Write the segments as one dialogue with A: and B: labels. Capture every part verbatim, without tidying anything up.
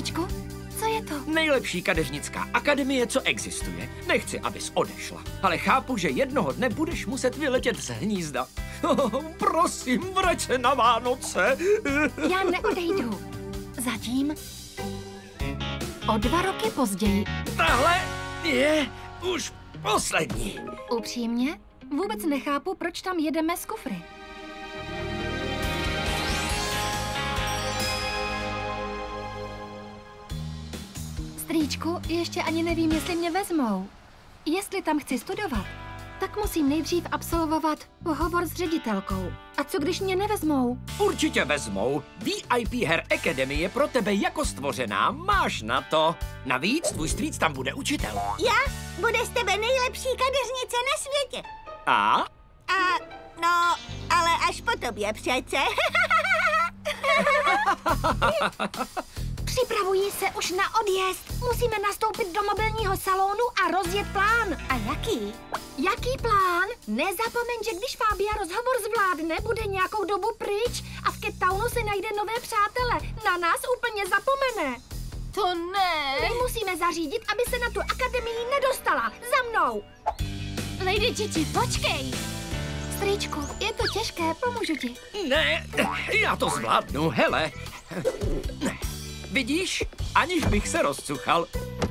A: Strýčku, co je to?
B: Nejlepší kadeřnická akademie, co existuje. Nechci, abys odešla, ale chápu, že jednoho dne budeš muset vyletět z hnízda. Oh, prosím, vrať se na Vánoce.
A: Já neodejdu. Zatím o dva roky později.
B: Tahle je už poslední.
A: Upřímně, vůbec nechápu, proč tam jedeme z kufry. Strýčku, ještě ani nevím, jestli mě vezmou. Jestli tam chci studovat, tak musím nejdřív absolvovat pohovor s ředitelkou. A co když mě nevezmou?
B: Určitě vezmou. V I P Hair Academy je pro tebe jako stvořená, máš na to. Navíc tvůj strýc tam bude učitel.
C: Já? Bude z tebe nejlepší kadeřnice na světě.
B: A?
C: A, no, ale až po tobě přece.
A: Připravují se už na odjezd. Musíme nastoupit do mobilního salonu a rozjet plán.
C: A jaký?
A: Jaký plán? Nezapomeň, že když Fábia rozhovor zvládne, bude nějakou dobu pryč a v Cape Townu si najde nové přátele. Na nás úplně zapomene.
D: To ne.
A: My musíme zařídit, aby se na tu akademii nedostala. Za mnou.
D: Lady Gigi, počkej.
A: Strýčku, je to těžké, pomůžu ti.
B: Ne, já to zvládnu, hele. Vidíš, aniž bych se rozcuchal.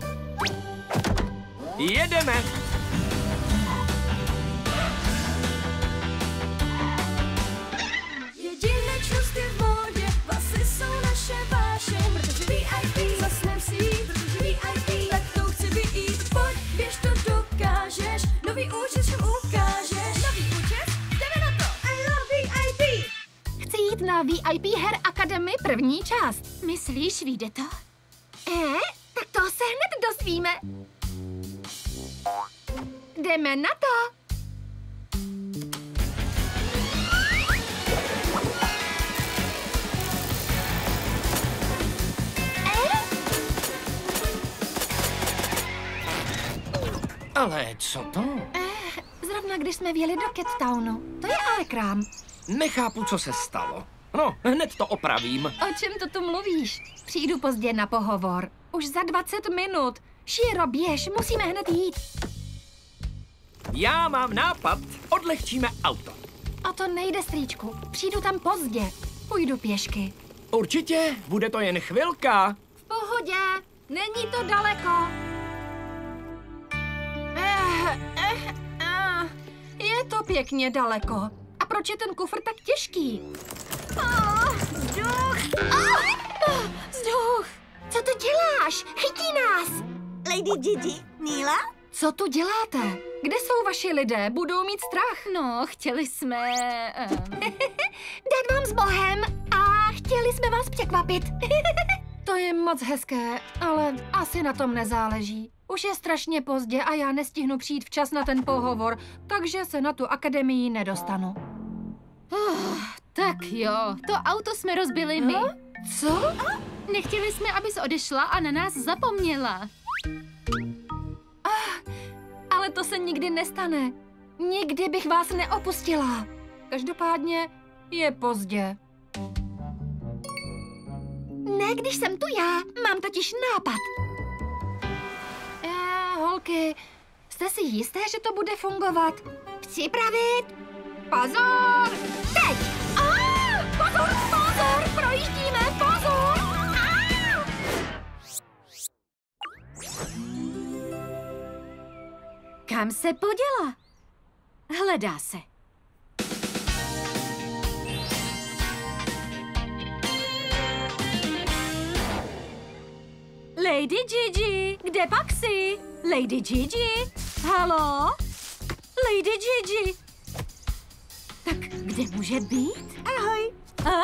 B: Jedeme.
E: Jedinečnost je v módě, vlasy jsou naše vášeň, protože V I P zasnem si jít, protože V I P tak to chci vyjít. Pojď, běž, to dokážeš, nový účet všem ukážeš. Nový účet? Jdeme na to! I love V I P!
A: Chci jít na V I P Hair Academy první část.
D: Myslíš, vyjde to?
A: Eh, tak to se hned dozvíme. Jdeme na to.
B: Ale co to?
A: Eh, zrovna když jsme vjeli do Cape Townu. To je ale krám.
B: Nechápu, co se stalo. No, hned to opravím.
A: O čem to tu mluvíš? Přijdu pozdě na pohovor. Už za dvacet minut. Šíro, běž, musíme hned jít.
B: Já mám nápad. Odlehčíme auto.
A: A to nejde, strýčku. Přijdu tam pozdě. Půjdu pěšky.
B: Určitě, bude to jen chvilka.
A: V pohodě, není to daleko. Eh, eh, eh, je to pěkně daleko. A proč je ten kufr tak těžký? Oh, vzduch! Oh, oh, vzduch! Co tu děláš? Chytí nás!
C: Lady Gigi, Níla?
A: Co tu děláte? Kde jsou vaši lidé? Budou mít strach.
D: No, chtěli jsme... Um...
A: Dát vám s Bohem a chtěli jsme vás překvapit. To je moc hezké, ale asi na tom nezáleží. Už je strašně pozdě a já nestihnu přijít včas na ten pohovor, takže se na tu akademii nedostanu.
D: Oh, tak jo, to auto jsme rozbili my.
A: No? Co?
D: Nechtěli jsme, abys odešla a na nás zapomněla.
A: Ah, ale to se nikdy nestane. Nikdy bych vás neopustila. Každopádně je pozdě. Ne, když jsem tu já, mám totiž nápad. Eh, holky, jste si jisté, že to bude fungovat? Připravit? Pozor! Teď! Ah, pozor, pozor! Projíždíme, pozor! Ah!
D: Kam se poděla? Hledá se. Lady Gigi, kde pak jsi? Lady Gigi? Halo? Lady Gigi? Tak kde může být?
C: Ahoj.
D: A?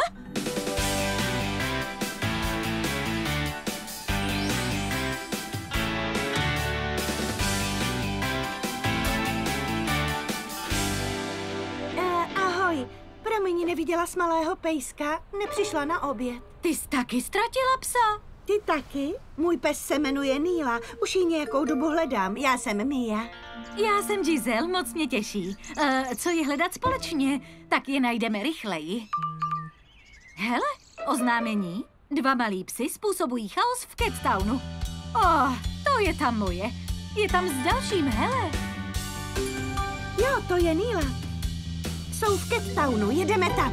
C: Uh, ahoj. Promiň, neviděla jsi malého pejska? Nepřišla na oběd.
D: Ty jsi taky ztratila psa?
C: Ty taky? Můj pes se jmenuje Níla. Už ji nějakou dobu hledám. Já jsem Mia.
D: Já jsem Giselle, moc mě těší. Uh, co je hledat společně? Tak je najdeme rychleji. Hele, oznámení. Dva malí psi způsobují chaos v Cat Townu. Oh, to je tam moje. Je tam s dalším, hele.
C: Jo, to je Neela. Jsou v Cat Townu, jedeme tam.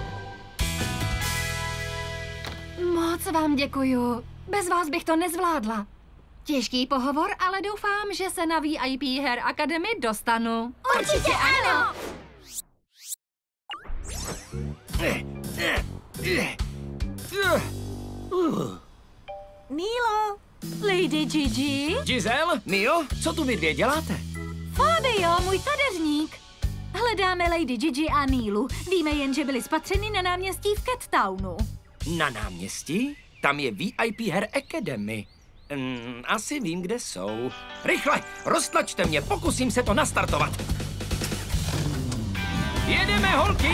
A: Moc vám děkuju. Bez vás bych to nezvládla. Těžký pohovor, ale doufám, že se na V I P Hair Academy dostanu.
E: Určitě ano!
C: Neelo,
D: Lady Gigi.
B: Giselle, Mio, co tu vy dvě děláte?
D: Fabio, můj kadeřník. Hledáme Lady Gigi a Neelu. Víme jen, že byli spatřeni na náměstí v Cat Townu.
B: Na náměstí? Tam je V I P Hair Academy. Mm, asi vím, kde jsou. Rychle, roztlačte mě, pokusím se to nastartovat. Jedeme, holky!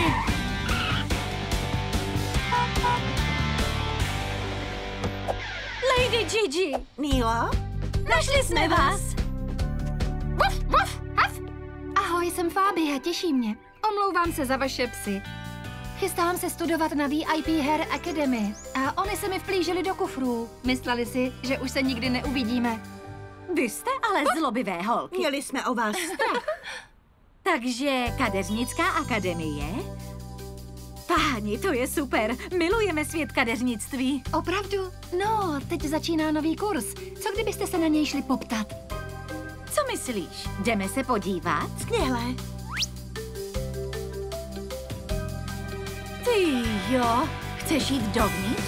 D: Lady Gigi,
C: Neelo,
D: našli jsme vás.
A: Vuf, vuf, haf. Ahoj, jsem Fábia, těší mě. Omlouvám se za vaše psy. Chystám se studovat na V I P Hair Academy a oni se mi vplížili do kufrů. Mysleli si, že už se nikdy neuvidíme.
D: Vy jste ale zlobivé holky.
C: měli jsme o vás strach.
D: Takže kadeřnická akademie? Páni, to je super. Milujeme svět kadeřnictví.
A: Opravdu? No, teď začíná nový kurz. Co kdybyste se na něj šli poptat?
D: Co myslíš? Jdeme se podívat?
C: Skvělé.
D: Ty jo. Chceš jít dovnitř?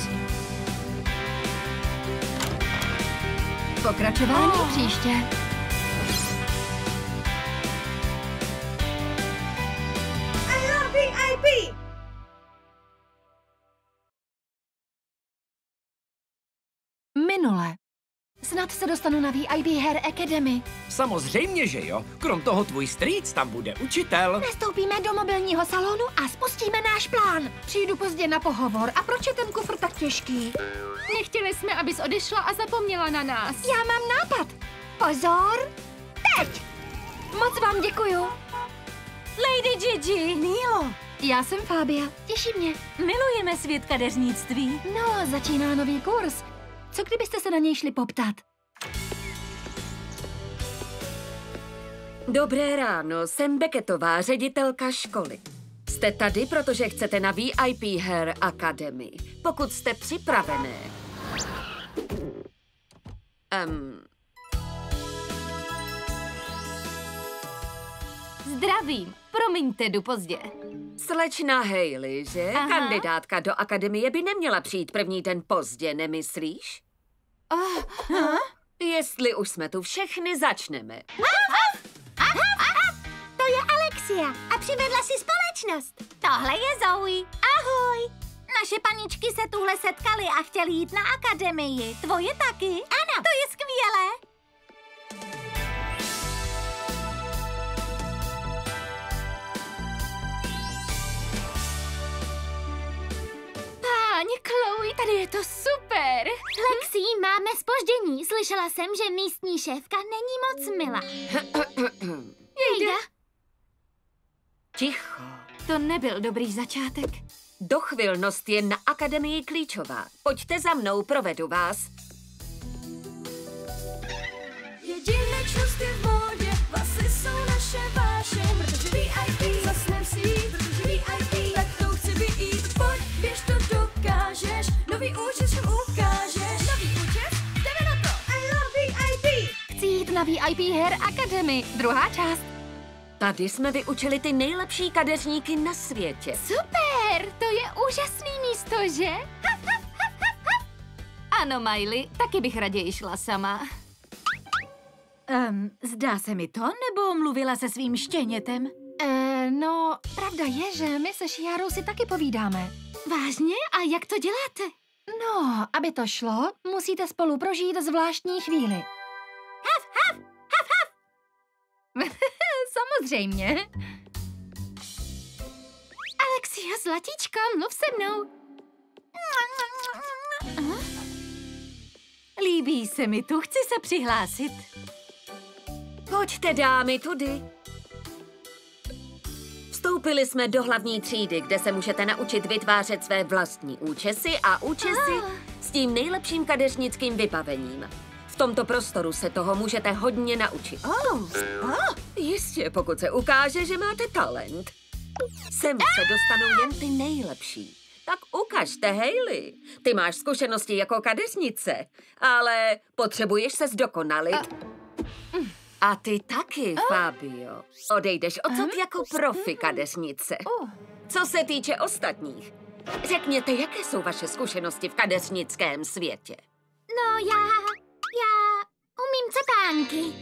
A: Pokračování oh. příště.
C: I love V I P!
A: Minule. Snad se dostanu na V I P Hair Academy.
B: Samozřejmě, že jo. Krom toho tvůj strýc tam bude učitel.
A: Nastoupíme do mobilního salonu a spustíme náš plán. Přijdu pozdě na pohovor. A proč je ten kufr tak těžký?
D: Nechtěli jsme, abys odešla a zapomněla na nás.
A: Já mám nápad. Pozor. Teď. Moc vám děkuju.
D: Lady Gigi.
C: Neelo,
A: Já jsem Fábia. Těší mě.
D: Milujeme svět kadeřnictví.
A: No, začíná nový kurz. Co kdybyste se na něj šli poptat?
F: Dobré ráno, jsem Beckettová, ředitelka školy. Jste tady, protože chcete na V I P Hair Academy. Pokud jste připravené. Um,
D: Zdravím. Promiňte, jdu pozdě.
F: slečna Hailey, že?
D: Aha.
F: Kandidátka do akademie by neměla přijít první den pozdě, nemyslíš?
D: Oh, huh?
F: Jestli už jsme tu všechny, začneme.
C: to je Alexia a přivedla si společnost.
D: Tohle je Zoe. Ahoj. Naše paničky se tuhle setkaly a chtěli jít na akademii. Tvoje taky? Ano. To je skvělé. Páni Chloe, tady je to super.
G: Lexi, máme zpoždění. Slyšela jsem, že místní šéfka není moc milá.
D: Jejda.
F: Ticho.
D: To nebyl dobrý začátek.
F: Dochvilnost je na akademii klíčová. Pojďte za mnou, provedu vás.
E: Jedinečnost je v módě, vlasy jsou naše vášeň, protože V I P zasnem si jít, protože V I P, tak to chci vyjít. Pojď, běž to dokážeš, nový účet všem ukážeš. Nový účet, jdeme na to!
C: I love V I P!
A: Chci jít na V I P Hair Academy. Druhá část.
F: Tady jsme vyučili ty nejlepší kadeřníky na světě.
D: Super, to je úžasný místo, že? Ano, Miley, taky bych raději šla sama. Um, zdá se mi to, nebo mluvila se svým štěnětem?
A: Eh, no, pravda je, že my se Šiarou si taky povídáme.
D: Vážně? A jak to děláte?
A: No, aby to šlo, musíte spolu prožít zvláštní chvíli.
D: Haf, haf, haf, haf. Samozřejmě. Alexia, zlatíčko, mluv se mnou. Líbí se mi tu, chci se přihlásit.
F: Pojďte, dámy, tudy. Vstoupili jsme do hlavní třídy, kde se můžete naučit vytvářet své vlastní účesy a účesy
D: Ah.
F: z tím nejlepším kadeřnickým vybavením. V tomto prostoru se toho můžete hodně naučit.
C: Oh, oh.
F: Jistě, pokud se ukáže, že máte talent. Sem se dostanou jen ty nejlepší. Tak ukažte, Hayley. Ty máš zkušenosti jako kadeřnice, ale potřebuješ se zdokonalit. A ty taky, Fabio. Odejdeš odsud jako profi kadeřnice. Co se týče ostatních, řekněte, jaké jsou vaše zkušenosti v kadeřnickém světě.
G: No já, já umím cepánky.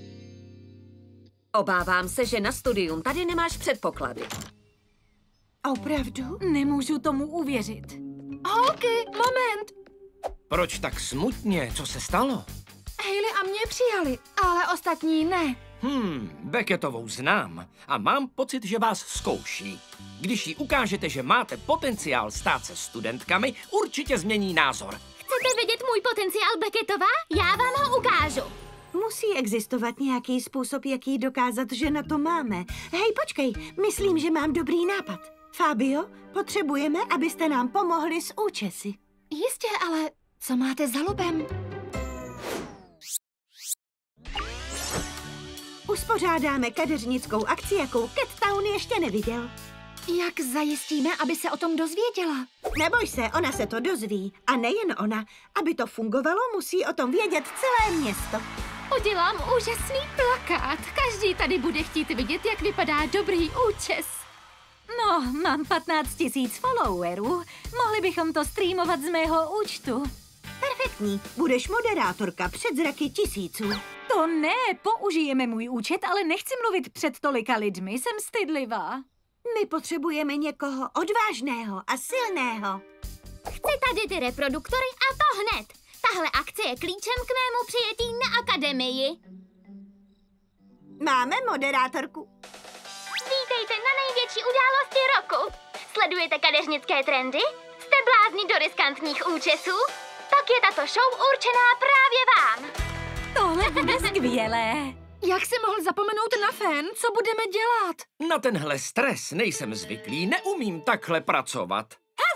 F: Obávám se, že na studium tady nemáš předpoklady.
C: Opravdu?
H: Nemůžu tomu uvěřit.
A: Holky, moment.
B: Proč tak smutně? Co se stalo?
A: Hayley a mě přijali, ale ostatní ne.
B: Hmm, Beckettovou znám a mám pocit, že vás zkouší. Když jí ukážete, že máte potenciál stát se studentkami, určitě změní názor.
G: Chcete vidět můj potenciál, Beckettová? Já vám ho ukážu.
C: Musí existovat nějaký způsob, jak jí dokázat, že na to máme. Hej, počkej, myslím, že mám dobrý nápad. Fabio, potřebujeme, abyste nám pomohli s účesy.
A: Jistě, ale co máte za lubem?
C: Uspořádáme kadeřnickou akci, jakou Cat Town ještě neviděl.
A: Jak zajistíme, aby se o tom dozvěděla?
C: Neboj se, ona se to dozví. A nejen ona. Aby to fungovalo, musí o tom vědět celé město.
G: Udělám úžasný plakát. Každý tady bude chtít vidět, jak vypadá dobrý účes.
H: No, mám patnáct tisíc followerů. Mohli bychom to streamovat z mého účtu.
C: Perfektní. Budeš moderátorka před zraky tisíců.
H: To ne, použijeme můj účet, ale nechci mluvit před tolika lidmi, jsem stydlivá.
C: My potřebujeme někoho odvážného a silného.
G: Chci tady ty reproduktory a to hned. Tahle akce je klíčem k mému přijetí na akademii.
C: Máme moderátorku.
G: Vítejte na největší události roku. Sledujete kadeřnické trendy? Jste blázni do riskantních účesů? Tak je tato show určená právě vám.
H: Tohle bude skvělé.
A: Jak si mohl zapomenout na fen? Co budeme dělat?
B: Na tenhle stres nejsem zvyklý, neumím takhle pracovat.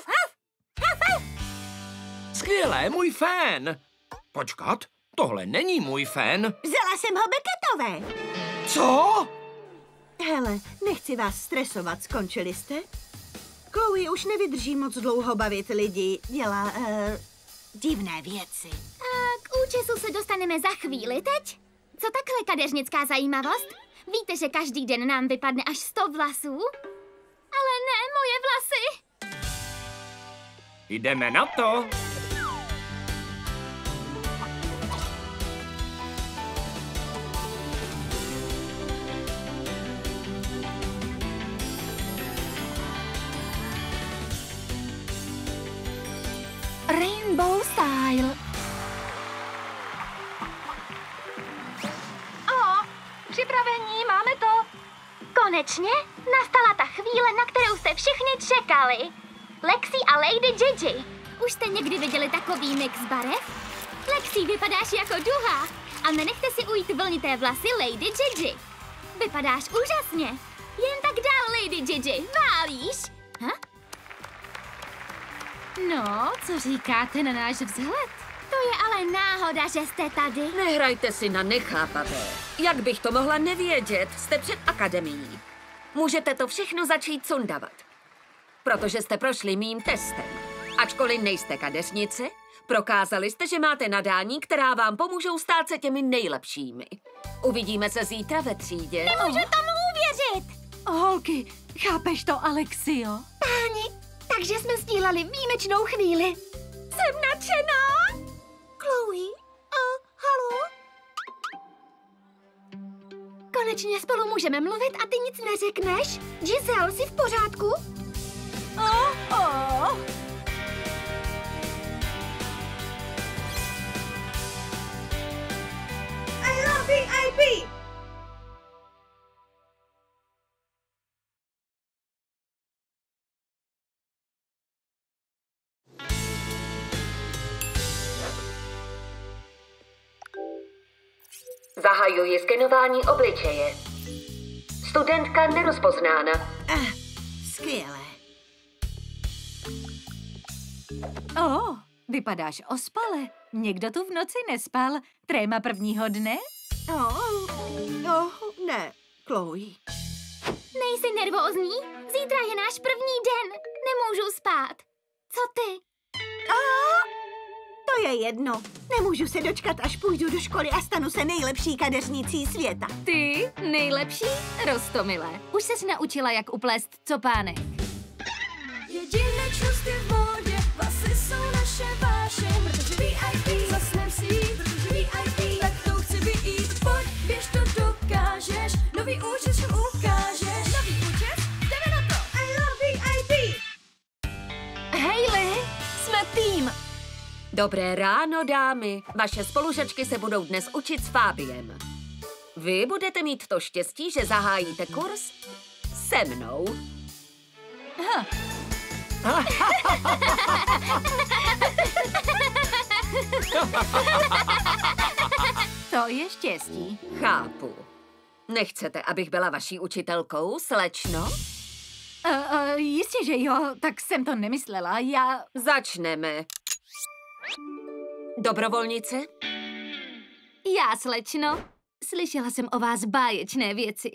B: Skvělé, můj fén. Počkat, tohle není můj fén.
C: Vzala jsem ho Beckettové.
B: Co?
C: Hele, nechci vás stresovat, skončili jste? Chloe už nevydrží moc dlouho bavit lidi, dělá uh, divné věci.
G: A k účesu se dostaneme za chvíli teď. Co takhle kadeřnická zajímavost? Víte, že každý den nám vypadne až sto vlasů? Ale ne moje vlasy.
B: Jdeme na to.
A: Rainbow style.
G: O, připravení, máme to. Konečně nastala ta chvíle, na kterou jste všichni čekali. Lexi a Lady Gigi. Už jste někdy viděli takový mix barev? Lexi, vypadáš jako duha. A nenechte si ujít vlnité vlasy Lady Gigi. Vypadáš úžasně. Jen tak dál, Lady Gigi. Válíš? Ha?
H: No, co říkáte na náš vzhled?
G: To je ale náhoda, že jste tady.
F: Nehrajte si na nechápavé. Jak bych to mohla nevědět? Jste před akademií. Můžete to všechno začít sundavat. Protože jste prošli mým testem. Ačkoliv nejste kadeřnice, prokázali jste, že máte nadání, která vám pomůžou stát se těmi nejlepšími. Uvidíme se zítra ve třídě.
G: Nemůžu tomu uvěřit.
H: Holky, chápeš to, Alexio?
A: Páni, takže jsme sdíleli výjimečnou chvíli.
G: Jsem nadšená.
C: Chloe, uh, halo?
A: Konečně spolu můžeme mluvit a ty nic neřekneš? Giselle, jsi v pořádku?
H: Oh, oh.
C: I love V I P!
F: Zahajuji skenování obličeje. Studentka nerozpoznána.
C: Ah, skvělé.
H: Oh, vypadáš ospale. Někdo tu v noci nespal. Tréma prvního dne?
C: Oh, oh, ne, Chloe.
G: Nejsi nervózní? Zítra je náš první den. Nemůžu spát. Co ty?
C: To je jedno. Nemůžu se dočkat, až půjdu do školy a stanu se nejlepší kadeřnicí světa.
A: Ty nejlepší? Roztomilé. Už ses naučila, jak uplést copánek.
E: Jedinečnost je v módě, vlasy jsou naše vášeň, protože V I P zasnem si jít, protože V I P, tak to chci vyjít. Pojď, běž, to dokážeš, nový účes všem ukážeš. Nový účes? Jdeme na to! I love V I P!
A: Hayley, jsme tým.
F: Dobré ráno, dámy. Vaše spolužačky se budou dnes učit s Fábiem. Vy budete mít to štěstí, že zahájíte kurz se mnou.
H: Aha. To je štěstí.
F: Chápu. Nechcete, abych byla vaší učitelkou, slečno?
H: Uh, uh, jistě, že jo, tak jsem to nemyslela. Já...
F: Začneme. Dobrovolnice?
A: Já, slečno. Slyšela jsem o vás báječné věci.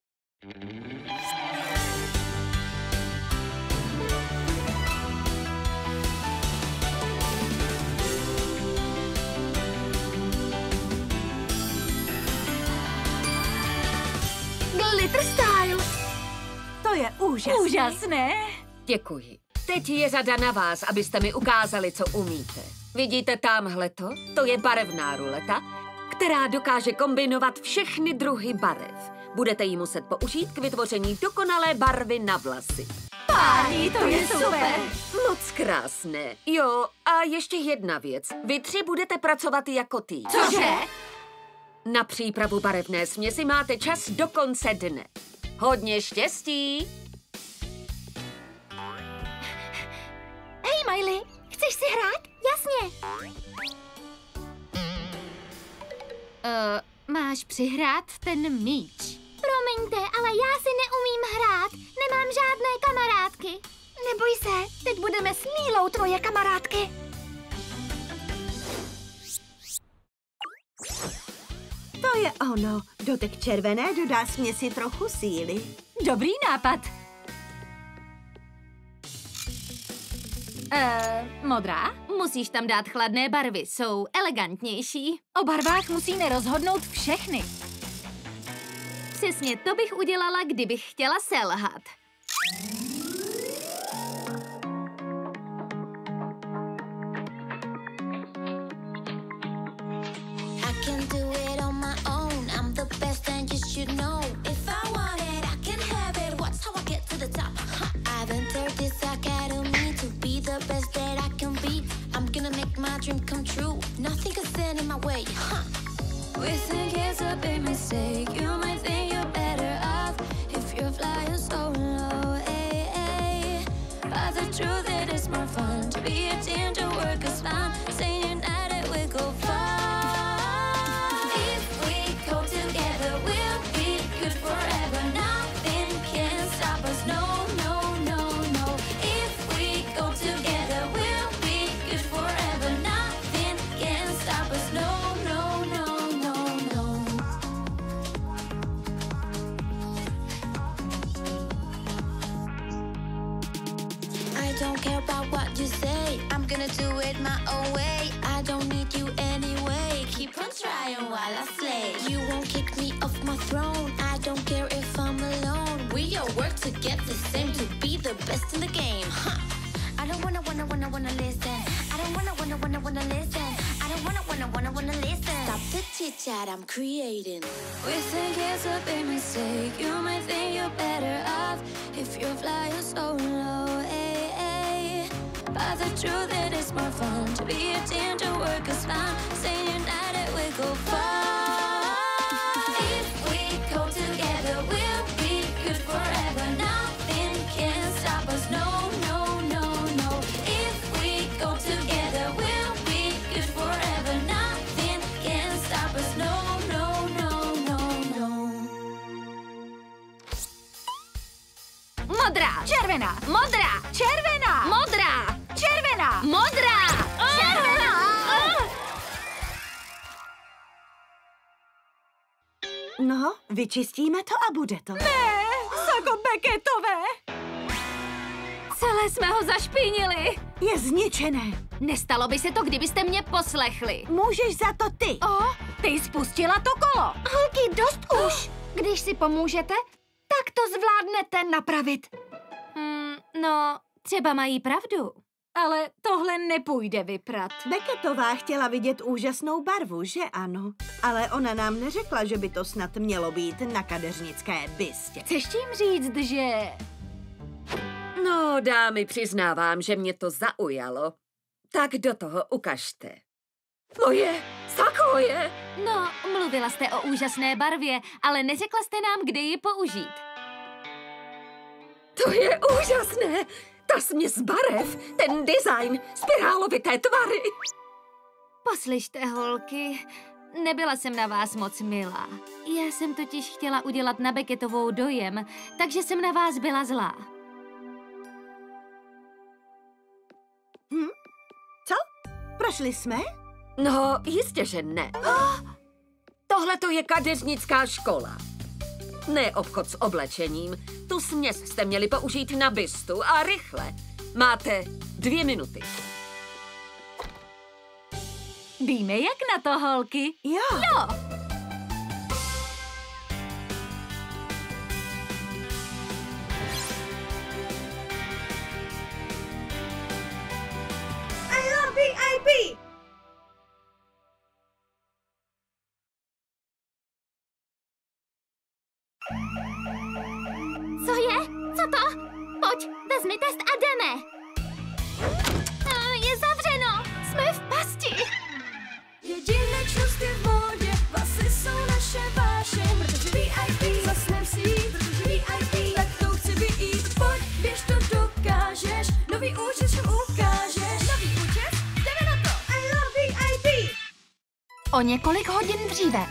A: Glitter Style.
C: To je úžasné.
H: Úžasné.
F: Děkuji. Teď je řada na vás, abyste mi ukázali, co umíte. Vidíte támhleto? To je barevná ruleta, která dokáže kombinovat všechny druhy barev. Budete ji muset použít k vytvoření dokonalé barvy na vlasy.
H: Páni, to je super.
F: Moc krásné. Jo, a ještě jedna věc. Vy tři budete pracovat jako tým.
H: Cože?
F: Na přípravu barevné směsi máte čas do konce dne. Hodně štěstí!
G: Hej, Miley, chceš si hrát? Jasně.
A: Uh, máš přihrát ten míč.
G: Promiňte, ale já si neumím hrát. Nemám žádné kamarádky.
A: Neboj se, teď budeme s Mílou tvoje kamarádky.
C: To je ono. Dotek červené dodá směsi trochu síly.
H: Dobrý nápad. Uh, modrá?
A: Musíš tam dát chladné barvy, jsou elegantnější.
H: O barvách musíme rozhodnout všechny.
A: Přesně to bych udělala, kdybych chtěla selhat.
I: I can do it on my own. I'm the best and you should know. If I want it, I can have it. Watch how I get to the top. Huh. I've entered this academy to be the best that I can be. I'm gonna make my dream come true. Nothing can stand in my way. Huh.
E: We think it's a big mistake. You might think you're better off if you're flying so low. Ay, ay. But the truth it is more fun to be a team, to work as fun. Staying united, we go far. If we go together, we'll be good forever. Nothing can stop us. No, no, no, no. If we go together, we'll be good forever. Nothing can stop us. No, no, no, no, no.
I: I don't care about what you say. I'm gonna do it my own way. I don't need you anyway. Keep on trying while I slay. You won't kick me off my throne. I don't care if I'm alone. We all work to get the same, to be the best in the game. Huh. I don't wanna, wanna, wanna, wanna listen. I don't wanna, wanna, wanna, wanna listen. I don't wanna, wanna, wanna, wanna listen. Stop the chit chat, I'm creating.
E: We think it's a big mistake. You might think you're better off if you're flying so low. Ay, ay. But the truth it is more fun to be a team, to work as fun. Staying united, we go far. If we go together, we'll be good forever. Nothing can stop us. No, no, no, no. If we go together, we'll be good forever. Nothing can stop us. No, no, no, no, no.
A: Modrá,
H: Červená.
A: modrá,
H: Červená.
A: modrá,
H: Červená.
A: modrá.
H: Ah!
C: No, vyčistíme to a bude to.
H: Ne, Sako Becketové! Celé jsme ho zašpinili.
C: Je zničené.
A: Nestalo by se to, kdybyste mě poslechli.
C: Můžeš za to ty.
H: O, ty spustila to kolo.
A: Holky, dost už. Když si pomůžete, tak to zvládnete napravit.
H: Hmm, no, třeba mají pravdu. Ale tohle nepůjde vyprat.
C: Becketová chtěla vidět úžasnou barvu, že ano? Ale ona nám neřekla, že by to snad mělo být na kadeřnické bystě.
H: Chceš tím říct, že...
F: No, dámy, přiznávám, že mě to zaujalo. Tak do toho ukažte. Moje, Sakoje!
H: No, mluvila jste o úžasné barvě, ale neřekla jste nám, kdy ji použít.
F: To je úžasné! Ta směs barev, ten design, spirálovité tvary.
H: Poslyšte, holky, nebyla jsem na vás moc milá. Já jsem totiž chtěla udělat na Beckettovou dojem, takže jsem na vás byla zlá.
C: Hm? Co? Prošli jsme?
F: No, jistě, že ne. Oh, tohle to je kadeřnická škola. Ne obchod s oblečením. Tu směs jste měli použít na bystu a rychle. Máte dvě minuty.
H: Víme, jak na to, holky?
C: Jo.
H: Jo.
C: I love V I P!
G: Co je? Co to? Pojď, vezmi test a jdeme. A, je zavřeno. Jsme v pasti.
E: Jedinečnost je v módě, vlasy jsou naše vášeň, protože V I P zasnem si jít, protože V I P, tak to chci vyjít. Pojď, běž to dokážeš, nový účet všem ukážeš. Nový účet? Jdeme na to. I love V I P.
A: O několik hodin dříve.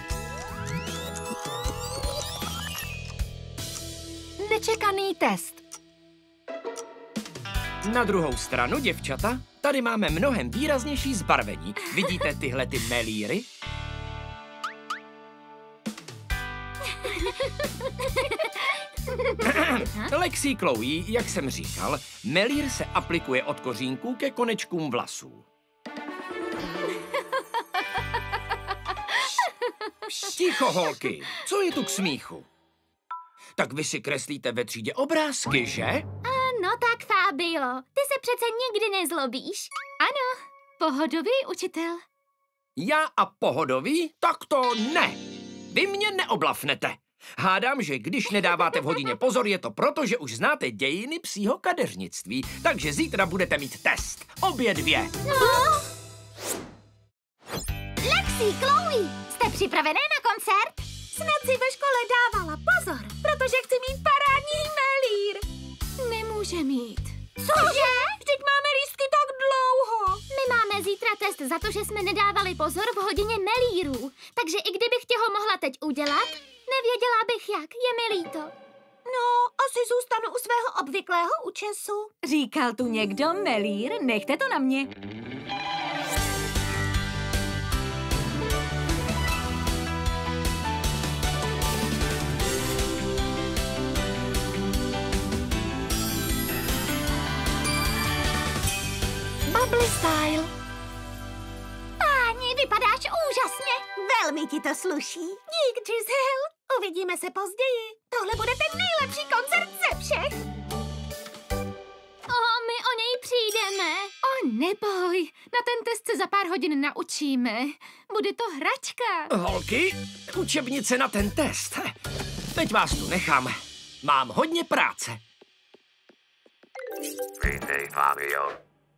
A: Nečekaný test.
B: Na druhou stranu, děvčata, tady máme mnohem výraznější zbarvení. Vidíte tyhle ty melíry? Lexi Chloe, jak jsem říkal, melír se aplikuje od kořínků ke konečkům vlasů. Ticho, holky, co je tu k smíchu? Tak vy si kreslíte ve třídě obrázky, že?
G: No tak, Fabio, ty se přece nikdy nezlobíš.
H: Ano, pohodový učitel.
B: Já a pohodový? Tak to ne. Vy mě neoblafnete. Hádám, že když nedáváte v hodině pozor, je to proto, že už znáte dějiny psího kadeřnictví. Takže zítra budete mít test. Obě dvě.
G: No. Lexi, Chloe, jste připravené na koncert?
D: Snad si ve škole dávala pozor, protože chci mít parádní melír.
H: Nemůže mít.
D: Cože? Vždyť máme lístky tak dlouho.
G: My máme zítra test za to, že jsme nedávali pozor v hodině melírů. Takže i kdybych tě ho mohla teď udělat, nevěděla bych jak, je mi líto.
D: No, asi zůstanu u svého obvyklého účesu.
H: Říkal tu někdo melír? Nechte to na mě.
A: Bubble style.
G: Páni, vypadáš úžasně.
C: Velmi ti to sluší.
D: Dík, Giselle. Uvidíme se později. Tohle bude ten nejlepší koncert ze všech.
G: O, my o něj přijdeme.
H: O, neboj, na ten test se za pár hodin naučíme. Bude to hračka.
B: Holky, učebnice na ten test. Teď vás tu nechám. Mám hodně práce.
J: Vítej, Fabio.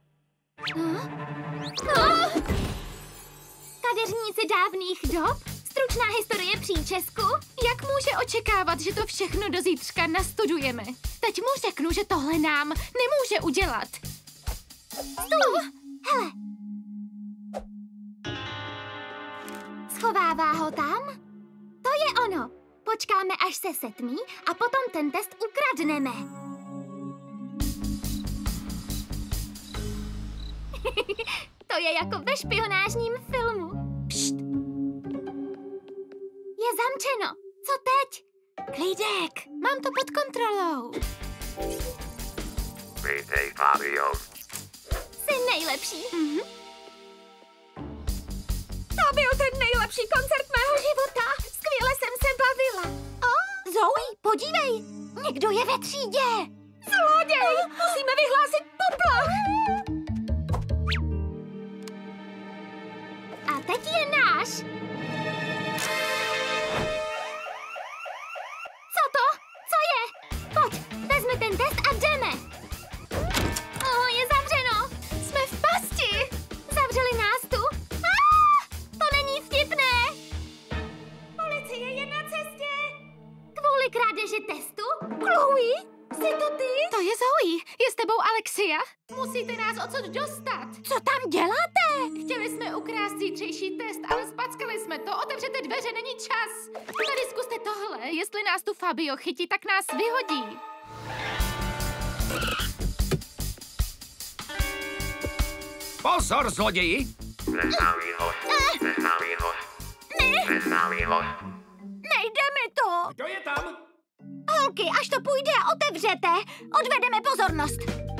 G: No. Kadeřníci dávných dob? Stručná historie příčesku?
H: Jak může očekávat, že to všechno do zítřka nastudujeme? Teď mu řeknu, že tohle nám nemůže udělat.
G: Stůj! Hele. Schovává ho tam? To je ono. Počkáme, až se setmí a potom ten test ukradneme. To je jako ve špionážním filmu. Pšt. Je zamčeno.
D: Co teď?
H: Klídek, mám to pod kontrolou.
J: Vítej, Fabio.
G: Jsi nejlepší.
D: Mhm. To byl ten nejlepší koncert mého života. Skvěle jsem se bavila. Oh, Zoe, podívej. Někdo je ve třídě. Zloděj! Musíme vyhlásit poplach.
G: A teď je náš. Co to? Co je? Pojď, vezmi ten test a jdeme. O, je zavřeno. Jsme v pasti. Zavřeli nás tu. Ah, to není vtipné.
D: Policie je na cestě.
G: Kvůli krádeži testu?
D: Chloe, jsi to ty?
H: To je Zoe. Je s tebou Alexia? Musíte nás odsud dostat.
D: Co tam děláte?
H: Chtěli jsme ukrást zítřejší test, ale spackali jsme to. Otevřete dveře, není čas. Tady zkuste tohle. Jestli nás tu Fabio chytí, tak nás vyhodí.
B: Pozor, zloději!
J: Neznámý host. Neznámý host. Neznámý host.
D: Nejde mi to.
B: Kdo je tam?
D: Holky, až to půjde, otevřete. Odvedeme pozornost.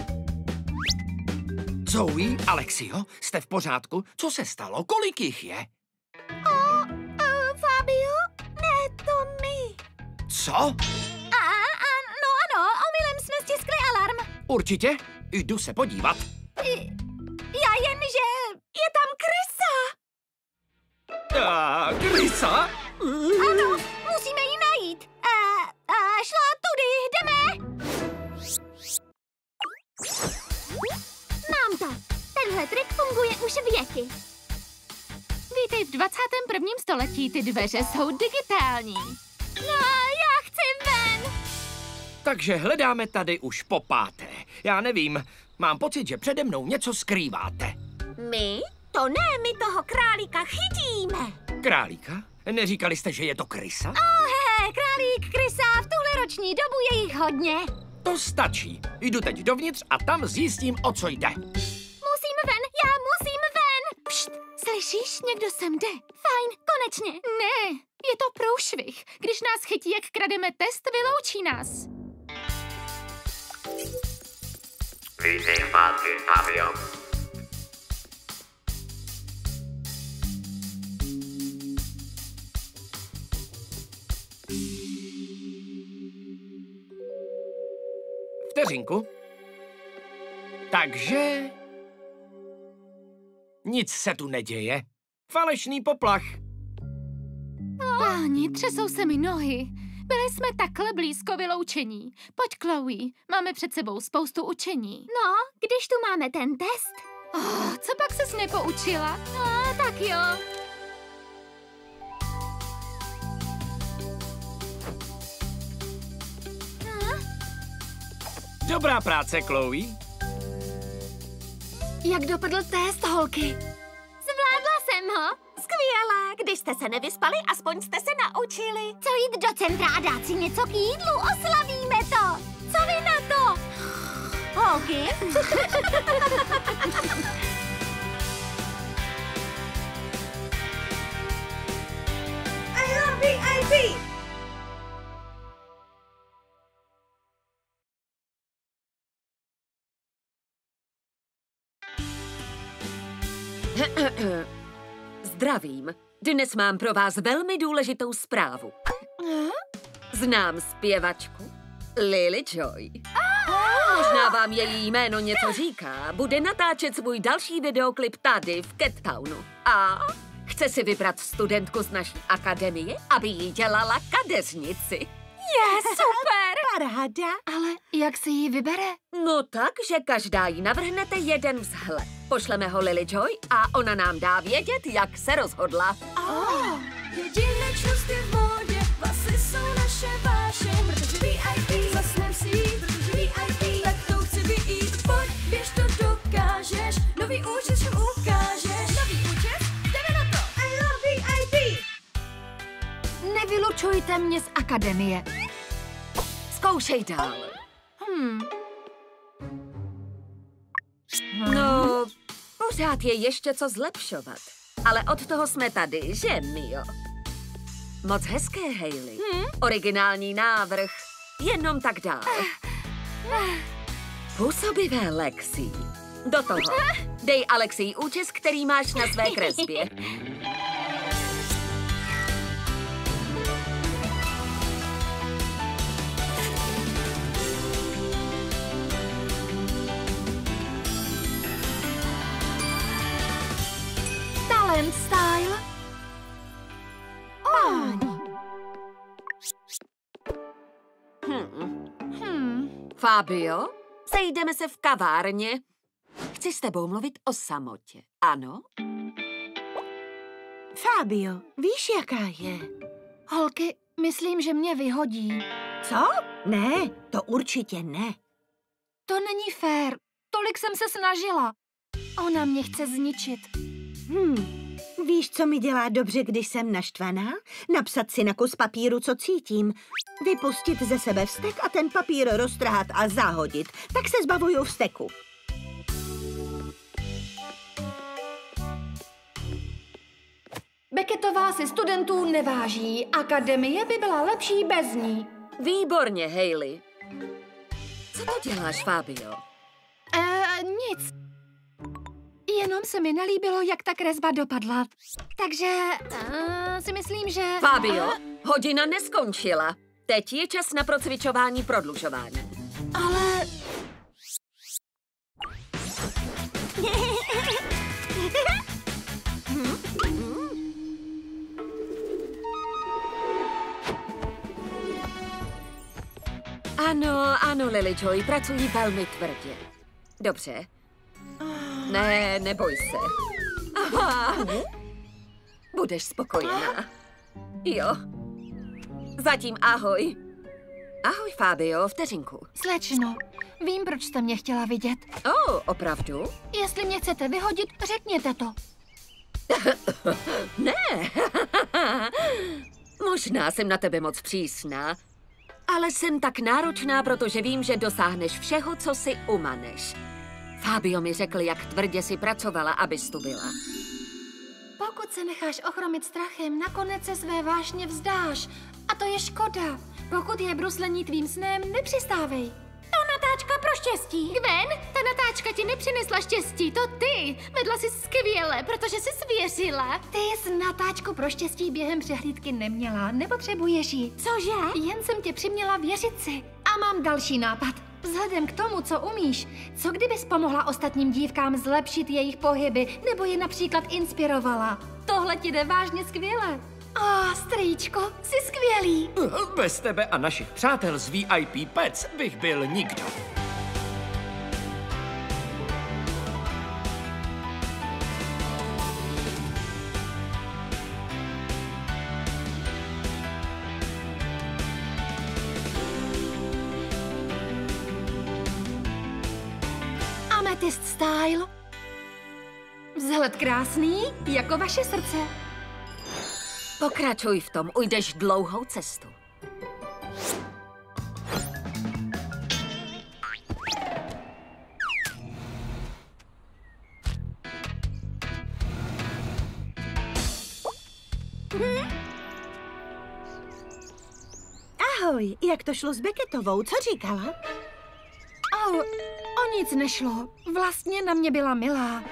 B: Zoe, Alexio, jste v pořádku? Co se stalo? Kolik jich je?
D: O, o, Fabio? Ne, to my.
B: Co?
D: A, a, no ano, omylem jsme stiskli alarm.
B: Určitě? Jdu se podívat.
D: I, já jen, že je tam krysa.
B: A, krysa?
D: Ano, musíme ji najít. A, a šla tudy, jdeme.
G: Mám to. Tenhle trik funguje už věky.
H: Vítej v dvacátém prvním století. Ty dveře jsou digitální.
G: No, já chci ven.
B: Takže hledáme tady už po páté. Já nevím, mám pocit, že přede mnou něco skrýváte.
D: My? To ne, my toho králíka chytíme.
B: Králíka? Neříkali jste, že je to krysa?
D: Oh, he, králík, krysa, v tuhle roční dobu je jich hodně.
B: To stačí. Jdu teď dovnitř a tam zjistím, o co jde.
G: Musím ven, já musím ven.
H: Pšt, slyšíš? Někdo sem jde.
G: Fajn, konečně.
H: Ne, je to průšvih. Když nás chytí, jak krademe test, vyloučí nás.
J: Vítej zpátky, Fabio.
B: Vteřinku. Takže... Nic se tu neděje. Falešný poplach.
H: Páni, třesou se mi nohy. Byli jsme takhle blízko vyloučení. Pojď, Chloe, máme před sebou spoustu učení.
G: No, když tu máme ten test.
H: Oh, co pak ses nepoučila?
G: No, tak jo.
B: Dobrá práce, Chloe.
A: Jak dopadl test, holky?
G: Zvládla jsem ho.
D: Skvělé, když jste se nevyspali, aspoň jste se naučili.
G: Co jít do centra a dát si něco k jídlu? Oslavíme to. Co vy na to?
D: Holky? I love V I P!
F: Zdravím. Dnes mám pro vás velmi důležitou zprávu. Znám zpěvačku Lily Joy. Možná vám její jméno něco říká. Bude natáčet svůj další videoklip tady v Cat Townu. A chce si vybrat studentku z naší akademie, aby jí dělala kadeřnici.
D: Je super! Paráda.
A: Ale jak se jí vybere?
F: No tak, že každá jí navrhnete jeden vzhled. Pošleme ho Lily Joy a ona nám dá vědět, jak se rozhodla.
D: Oh.
E: Jedinečnost je v módě, vlasy jsou naše vášeň, protože V I P zasnem si jít, protože V I P, tak to chci vyjít. Pojď, běž to dokážeš, nový účet všem ukážeš. Nový účet? Jdeme na to!
D: I love V I P!
A: Nevylučujte mě z akademie.
F: Zkoušej dál.
A: Hmm.
F: No, pořád je ještě co zlepšovat. Ale od toho jsme tady, že, Mio? Moc hezké, Hayley. Hmm? Originální návrh. Jenom tak dál. Působivé, Lexi. Do toho. Dej Alexii účes, který máš na své kresbě.
A: Talent style.
C: Páni.
F: Hmm.
A: Hmm.
F: Fabio, sejdeme se v kavárně. Chci s tebou mluvit o samotě, ano?
C: Fabio, víš, jaká je?
A: Holky, myslím, že mě vyhodí.
C: Co? Ne, to určitě ne.
A: To není fér. Tolik jsem se snažila. Ona mě chce zničit.
C: Hm. Víš, co mi dělá dobře, když jsem naštvaná? Napsat si na kus papíru, co cítím. Vypustit ze sebe vztek a ten papír roztrhat a zahodit. Tak se zbavuju vzteku.
A: Beckettová si studentů neváží. Akademie by byla lepší bez ní.
F: Výborně, Hayley. Co to děláš, Fabio?
A: Eh, nic. Jenom se mi nelíbilo, jak ta kresba dopadla. Takže uh, si myslím, že...
F: Fabio,
A: uh,
F: hodina neskončila. Teď je čas na procvičování prodlužování.
A: ale...
F: Ano, ano, Lily Joy, pracují velmi tvrdě. Dobře. Ne, neboj se. Aha. Budeš spokojená. Jo. Zatím ahoj. Ahoj, Fabio, vteřinku.
A: Slečno, vím, proč jste mě chtěla vidět.
F: Oh, opravdu?
A: Jestli mě chcete vyhodit, řekněte to.
F: Ne. Možná jsem na tebe moc přísná, ale jsem tak náročná, protože vím, že dosáhneš všeho, co si umaneš. Fabio mi řekl, jak tvrdě si pracovala, abys tu byla.
A: Pokud se necháš ochromit strachem, nakonec se své vášně vzdáš. A to je škoda. Pokud je bruslení tvým snem, nepřistávej.
G: To natáčka pro štěstí. Gwen, ta natáčka ti nepřinesla štěstí, to ty. Vedla jsi skvěle, protože jsi svěřila.
A: Ty jsi natáčku pro štěstí během přehlídky neměla, nepotřebuješ ji.
G: Cože?
A: Jen jsem tě přiměla věřit si. A mám další nápad. Vzhledem k tomu, co umíš, co kdybys pomohla ostatním dívkám zlepšit jejich pohyby, nebo je například inspirovala? Tohle ti jde vážně skvěle. A strýčko, jsi skvělý.
B: Bez tebe a našich přátel z V I P Pets bych byl nikdo.
A: Amethyst style. Vzhled krásný, jako vaše srdce.
F: Pokračuj v tom, ujdeš dlouhou cestu.
C: Ahoj, jak to šlo s Beckettovou? Co říkala?
A: Oh, o nic nešlo. Vlastně na mě byla milá.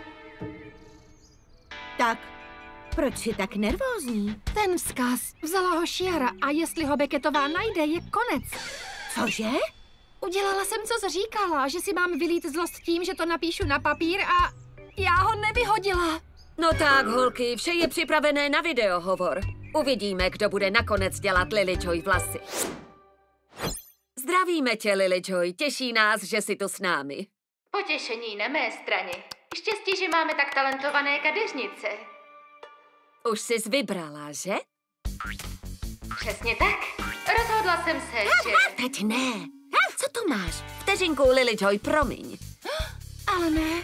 C: Tak, proč jsi tak nervózní?
A: Ten vzkaz vzala ho Šiara a jestli ho Beckettová najde, je konec.
C: Cože?
A: Udělala jsem, co jsi říkala, že si mám vylít zlost tím, že to napíšu na papír a já ho nevyhodila.
F: No tak, holky, vše je připravené na videohovor. Uvidíme, kdo bude nakonec dělat Lily Joy vlasy. Zdravíme tě, Lily Joy, těší nás, že jsi tu s námi.
K: Potěšení na mé straně. Štěstí, že máme tak talentované kadeřnice.
F: Už jsi vybrala, že?
K: Přesně tak. Rozhodla jsem se, že...
F: Teď ne. Co to máš? Vteřinku, Lily Joy, promiň.
A: Ale ne.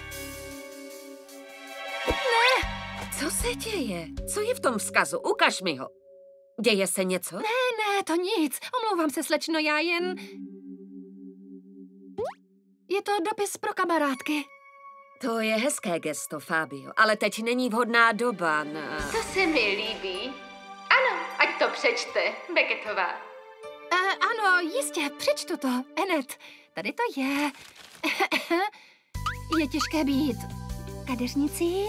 F: Co se děje? Co je v tom vzkazu? Ukaž mi ho. Děje se něco?
A: Ne, ne, to nic. Omlouvám se, slečno, já jen... Je to dopis pro kamarádky.
F: To je hezké gesto, Fabio, ale teď není vhodná doba na...
K: To se mi líbí. Ano, ať Tak to přečte, Becketová.
A: Uh, ano, jistě, přečtu to. Enet, tady to je. Je těžké být kadeřnicí,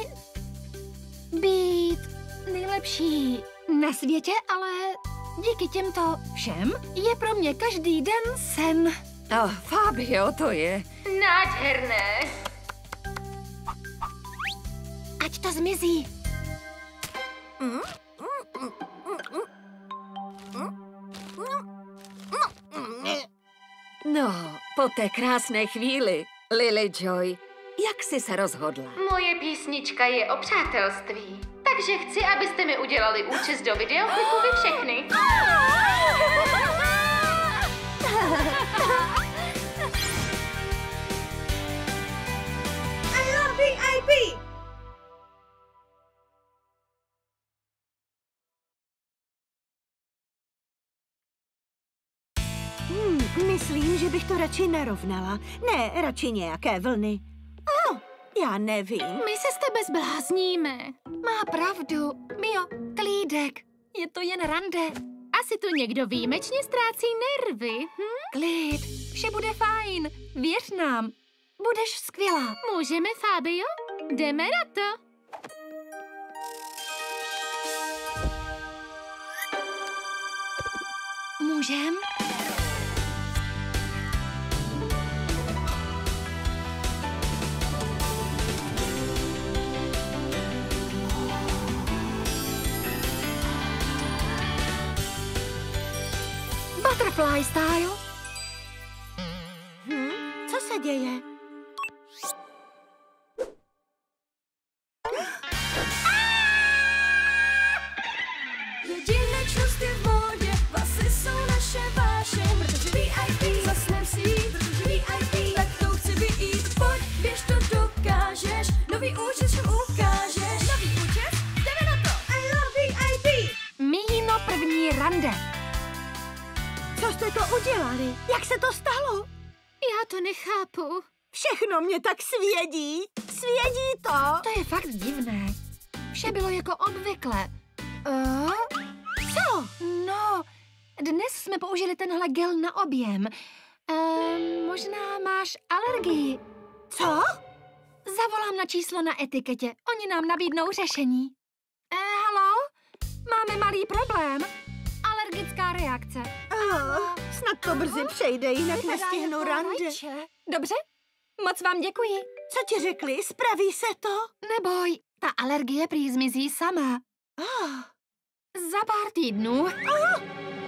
A: být nejlepší na světě, ale díky těmto všem je pro mě každý den sen.
F: Oh, Fabio, to je.
K: Nádherné.
A: Ať to zmizí.
F: No, po té krásné chvíli, Lily Joy, jak jsi se rozhodla?
K: Moje písnička je o přátelství. Takže chci, abyste mi udělali účest do videoklipu vy všechny.
C: I love V I P! Hmm, myslím, že bych to radši narovnala. Ne, radši nějaké vlny. No, já nevím.
A: My se s tebe zblázníme. Má pravdu. Mio, klídek. Je to jen rande.
H: Asi tu někdo výjimečně ztrácí nervy. Hm?
A: Klid, vše bude fajn. Věř nám. Budeš skvělá.
H: Můžeme, Fabio? Jdeme na to.
A: Můžem? Butterfly style.
C: Hm? Co se děje?
E: Jedinečnost je v módě, vlasy jsou naše vášeň, protože V I P zasnem si jít, protože V I P tak to chci vyjít. Pojď, běž to dokážeš, nový účet všem ukážeš. Nový účet, jdeme na to.
C: I love V I P!
A: Míno první rande.
C: Co jste to udělali? Jak se to stalo?
H: Já to nechápu.
C: Všechno mě tak svědí. Svědí to.
A: To je fakt divné. Vše bylo jako obvykle. Uh, co? No, dnes jsme použili tenhle gel na objem. Uh, možná máš alergii.
C: Co?
A: Zavolám na číslo na etiketě. Oni nám nabídnou řešení. Uh, halo? Máme malý problém. Alergická reakce.
C: Oh, snad to brzy přejde, jinak
A: Vypadá
C: nestihnu
A: jako
C: rande.
A: rajče. Dobře, moc vám děkuji.
C: Co ti řekli? Spraví se to?
A: Neboj, ta alergie prý zmizí sama.
C: Oh.
A: Za pár týdnů.
C: Oh.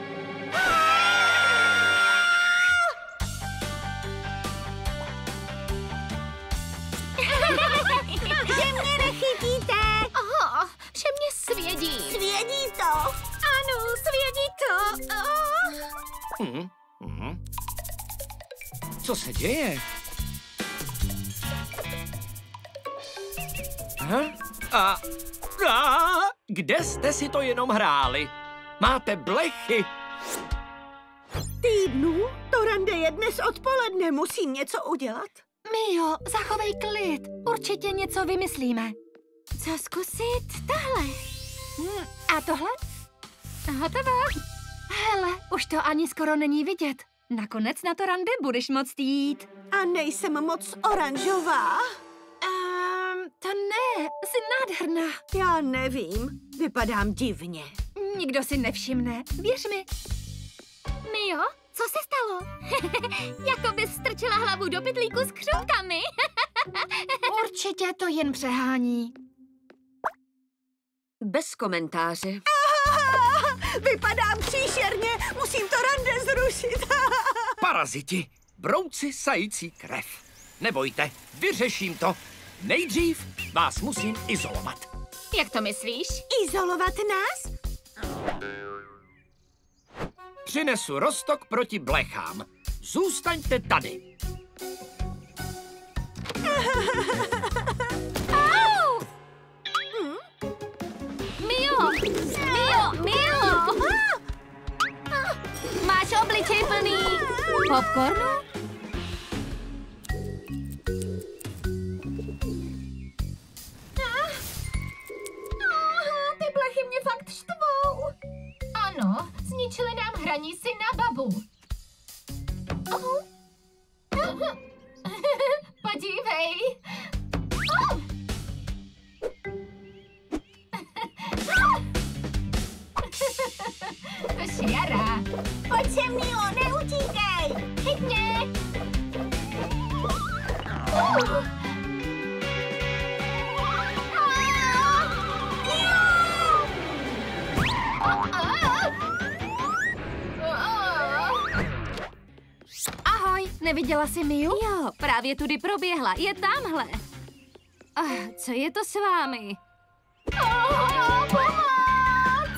C: Že mě nechytíte!
H: Oh, vše mě svědí.
C: Svědí to!
H: Ano, svědí to. Oh.
B: Hmm. Hmm. Co se děje? Aha. A, a, kde jste si to jenom hráli? Máte blechy.
C: Týdnů? To rande je dnes odpoledne, musím něco udělat.
A: Mio, zachovej klid. Určitě něco vymyslíme.
H: Co zkusit? Tahle.
A: Hm, a tohle?
H: Hotovo.
A: Hele, už to ani skoro není vidět. Nakonec na to rande budeš moct jít.
C: A nejsem moc oranžová.
A: Um, to ne, jsi nádherná.
C: Já nevím, vypadám divně.
A: Nikdo si nevšimne, věř mi.
H: Mio, co se stalo? Jako bys strčila hlavu do pytlíku s křonkami.
A: Určitě to jen přehání.
F: Bez komentáře.
C: Vypadám příšerně, musím to rande zrušit.
B: Paraziti, brouci sající krev. Nebojte, vyřeším to. Nejdřív vás musím izolovat.
H: Jak to myslíš?
C: Izolovat nás?
B: Přinesu roztok proti blechám. Zůstaňte tady.
H: Au! Mio! Mio! Mio! Máš obličej plný popcornu?
D: Ty blechy mě fakt štvou.
A: Ano, hraní si na babu. Oh. Podívej. Oh. Košiara.
C: Pojď sem, Milo, neutíkej.
A: Chyť mě. Uh. Ahoj, neviděla jsi Miu?
H: Jo, právě tudy proběhla, je tamhle. Ah, co je to s vámi?
A: Oh, pomoc!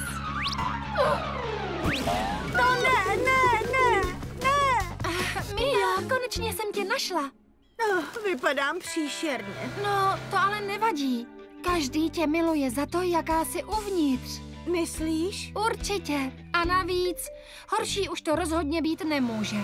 C: No ne, ne, ne, ne.
A: Miu, konečně jsem tě našla.
C: Oh, vypadám příšerně.
A: No, to ale nevadí. Každý tě miluje za to, jaká jsi uvnitř.
C: Myslíš?
A: Určitě. A navíc, horší už to rozhodně být nemůže.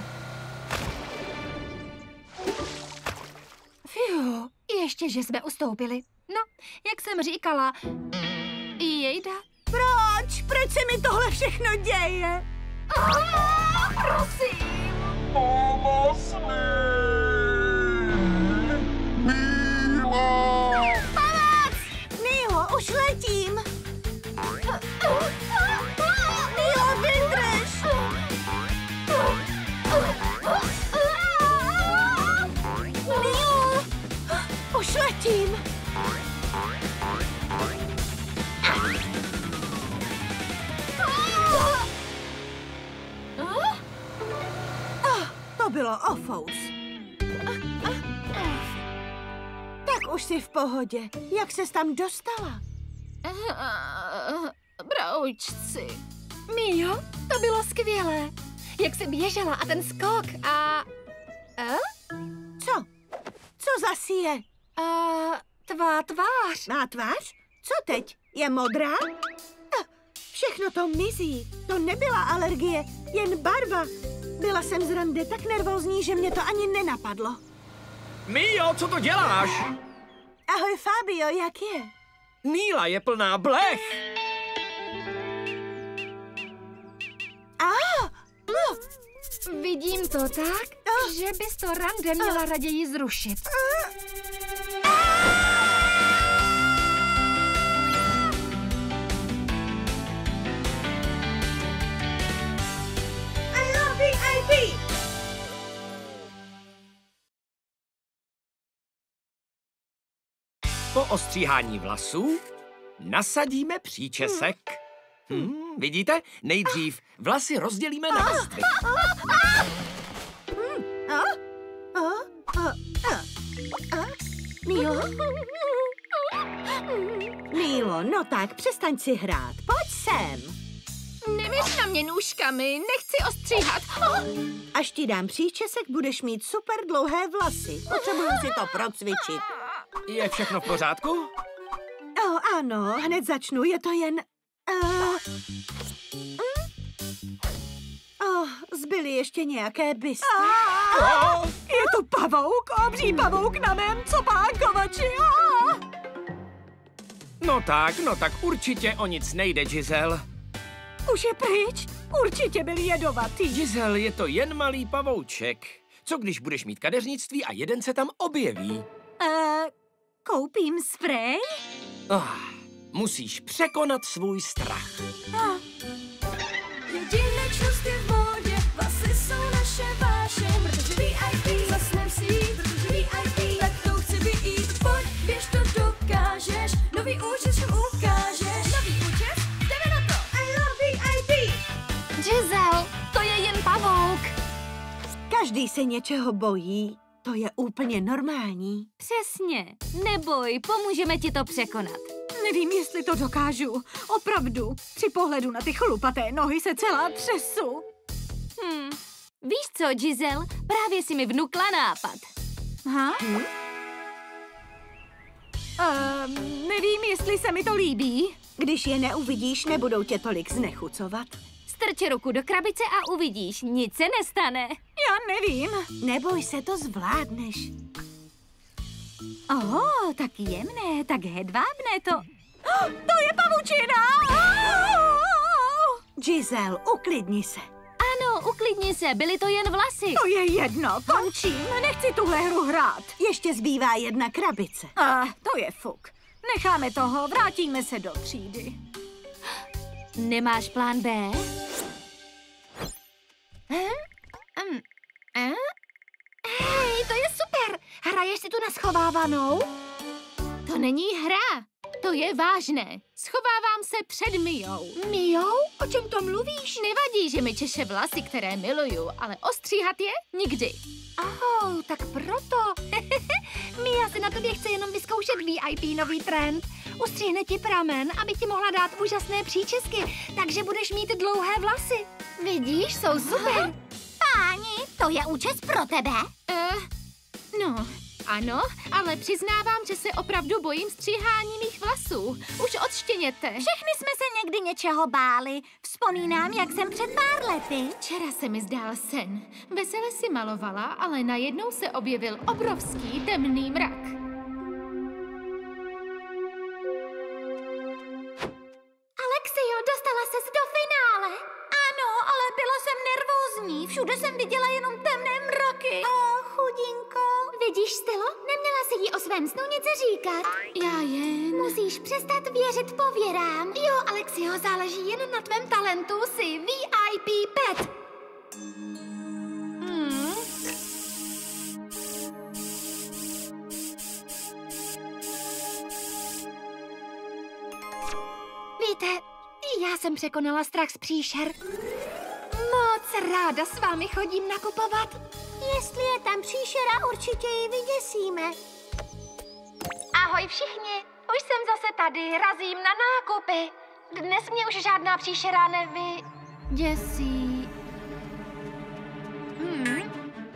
A: Fiu, ještě, že jsme ustoupili. No, jak jsem říkala, jejda.
C: Proč? Proč se mi tohle všechno děje?
A: Ah, prosím.
L: Pomoz mi! Milo!
C: Pomoc! Milo, už letím. Milo, vydrž! Milo! Už letím. Oh, to bylo ofous. Tak už jsi v pohodě. Jak ses tam dostala?
A: Broučci. Mio, to bylo skvělé. Jak jsi běžela a ten skok a... A?
C: Co? Co zas je?
A: A tvá tvář.
C: Má tvář? Co teď? Je modrá? Ah, všechno to mizí. To nebyla alergie, jen barva. Byla jsem z rande tak nervózní, že mě to ani nenapadlo.
B: Mio, co to děláš?
C: Ahoj, Fabio, jak je?
B: Míla je plná blech.
C: Ah, no.
A: Vidím to tak,
C: Ah.
A: že bys to rande měla
C: Ah.
A: raději zrušit.
C: I love V I P!
B: Po ostříhání vlasů nasadíme příčesek. Hmm, vidíte? Nejdřív vlasy rozdělíme na vrstvy.
C: A? A? A? A? A? Milo? Milo, no tak, přestaň si hrát. Pojď sem.
A: Neměř na mě nůžkami, nechci ostříhat.
C: Až ti dám příčesek, budeš mít super dlouhé vlasy. Potřebuju si to procvičit.
B: Je všechno v pořádku?
C: Oh, ano, hned začnu, je to jen... Uh... Oh, zbyly ještě nějaké bysty.
B: Oh!
C: Je tu pavouk, obří pavouk na mém copánkovači.
B: No tak, no tak určitě o nic nejde, Giselle.
C: Už je pryč, určitě byl jedovatý.
B: Giselle, je to jen malý pavouček. Co když budeš mít kadeřnictví a jeden se tam objeví?
C: Uh, koupím sprej?
B: Oh, musíš překonat svůj strach.
C: Ah.
E: Jedinečnost je v módě, vlasy jsou naše vášeň, protože V I P zasnem si jít, protože V I P tak to chci vyjít. Pojď, běž to dokážeš, nový účes všem ukážeš. Nový účes? Jdeme na to!
C: I love V I P!
A: Giselle, to je jen pavouk.
C: Každý se něčeho bojí, to je úplně normální.
H: Přesně. Neboj, pomůžeme ti to překonat.
M: Nevím, jestli to dokážu. Opravdu. Při pohledu na ty chlupaté nohy se celá třesu.
H: Hm. Víš co, Giselle? Právě si mi vnukla nápad.
M: Ha? Hm? Uh, nevím, jestli se mi to líbí.
C: Když je neuvidíš, nebudou tě tolik znechucovat.
H: Strč ruku do krabice a uvidíš, nic se nestane.
M: Já nevím.
C: Neboj se, to zvládneš.
M: Oh, tak jemné, tak hedvábné to. Oh, to je pavučina! Oh!
C: Giselle, uklidni se.
H: uklidni se, byly to jen vlasy.
M: To je jedno, končím, nechci tuhle hru hrát.
C: Ještě zbývá jedna krabice.
M: Ah, to je fuk. Necháme toho, vrátíme se do třídy.
H: Nemáš plán B?
A: Um, eh? Hej, to je super! Hraješ si tu na schovávanou?
H: To není hra, to je vážné. Schovávám se před Mijou.
A: Mijou? O čem to mluvíš?
H: Nevadí, že mi češe vlasy, které miluju, ale ostříhat je nikdy.
A: Oh, tak proto. Mia si na tobě chce jenom vyzkoušet V I P nový trend. Ustřihne ti pramen, aby ti mohla dát úžasné příčesky, takže budeš mít dlouhé vlasy. Vidíš, jsou super.
G: Páni, to je účes pro tebe?
H: Uh, no, ano, ale přiznávám, že se opravdu bojím stříhání mých vlasů. Už odštěněte.
G: Všechny jsme se někdy něčeho báli. Vzpomínám, jak jsem před pár lety.
H: Včera se mi zdál sen. Vesele si malovala, ale najednou se objevil obrovský temný mrak.
G: Alexio, dostala ses do finále. Ano, ale byla jsem nervózní. Všude jsem viděla jenom temné mraky. O, chudinko. Vidíš, Stelo, neměla si jí o svém snu nic říkat.
H: Já jen...
G: Musíš přestat věřit pověrám.
A: Jo, Alexio, záleží jen na tvém talentu, jsi V I P pet. Hmm. Víte, já jsem překonala strach z příšer. Moc ráda s vámi chodím nakupovat.
G: Jestli je tam příšera, určitě ji vyděsíme.
A: Ahoj všichni, už jsem zase tady, razím na nákupy. Dnes mě už žádná příšera nevyděsí. Hmm.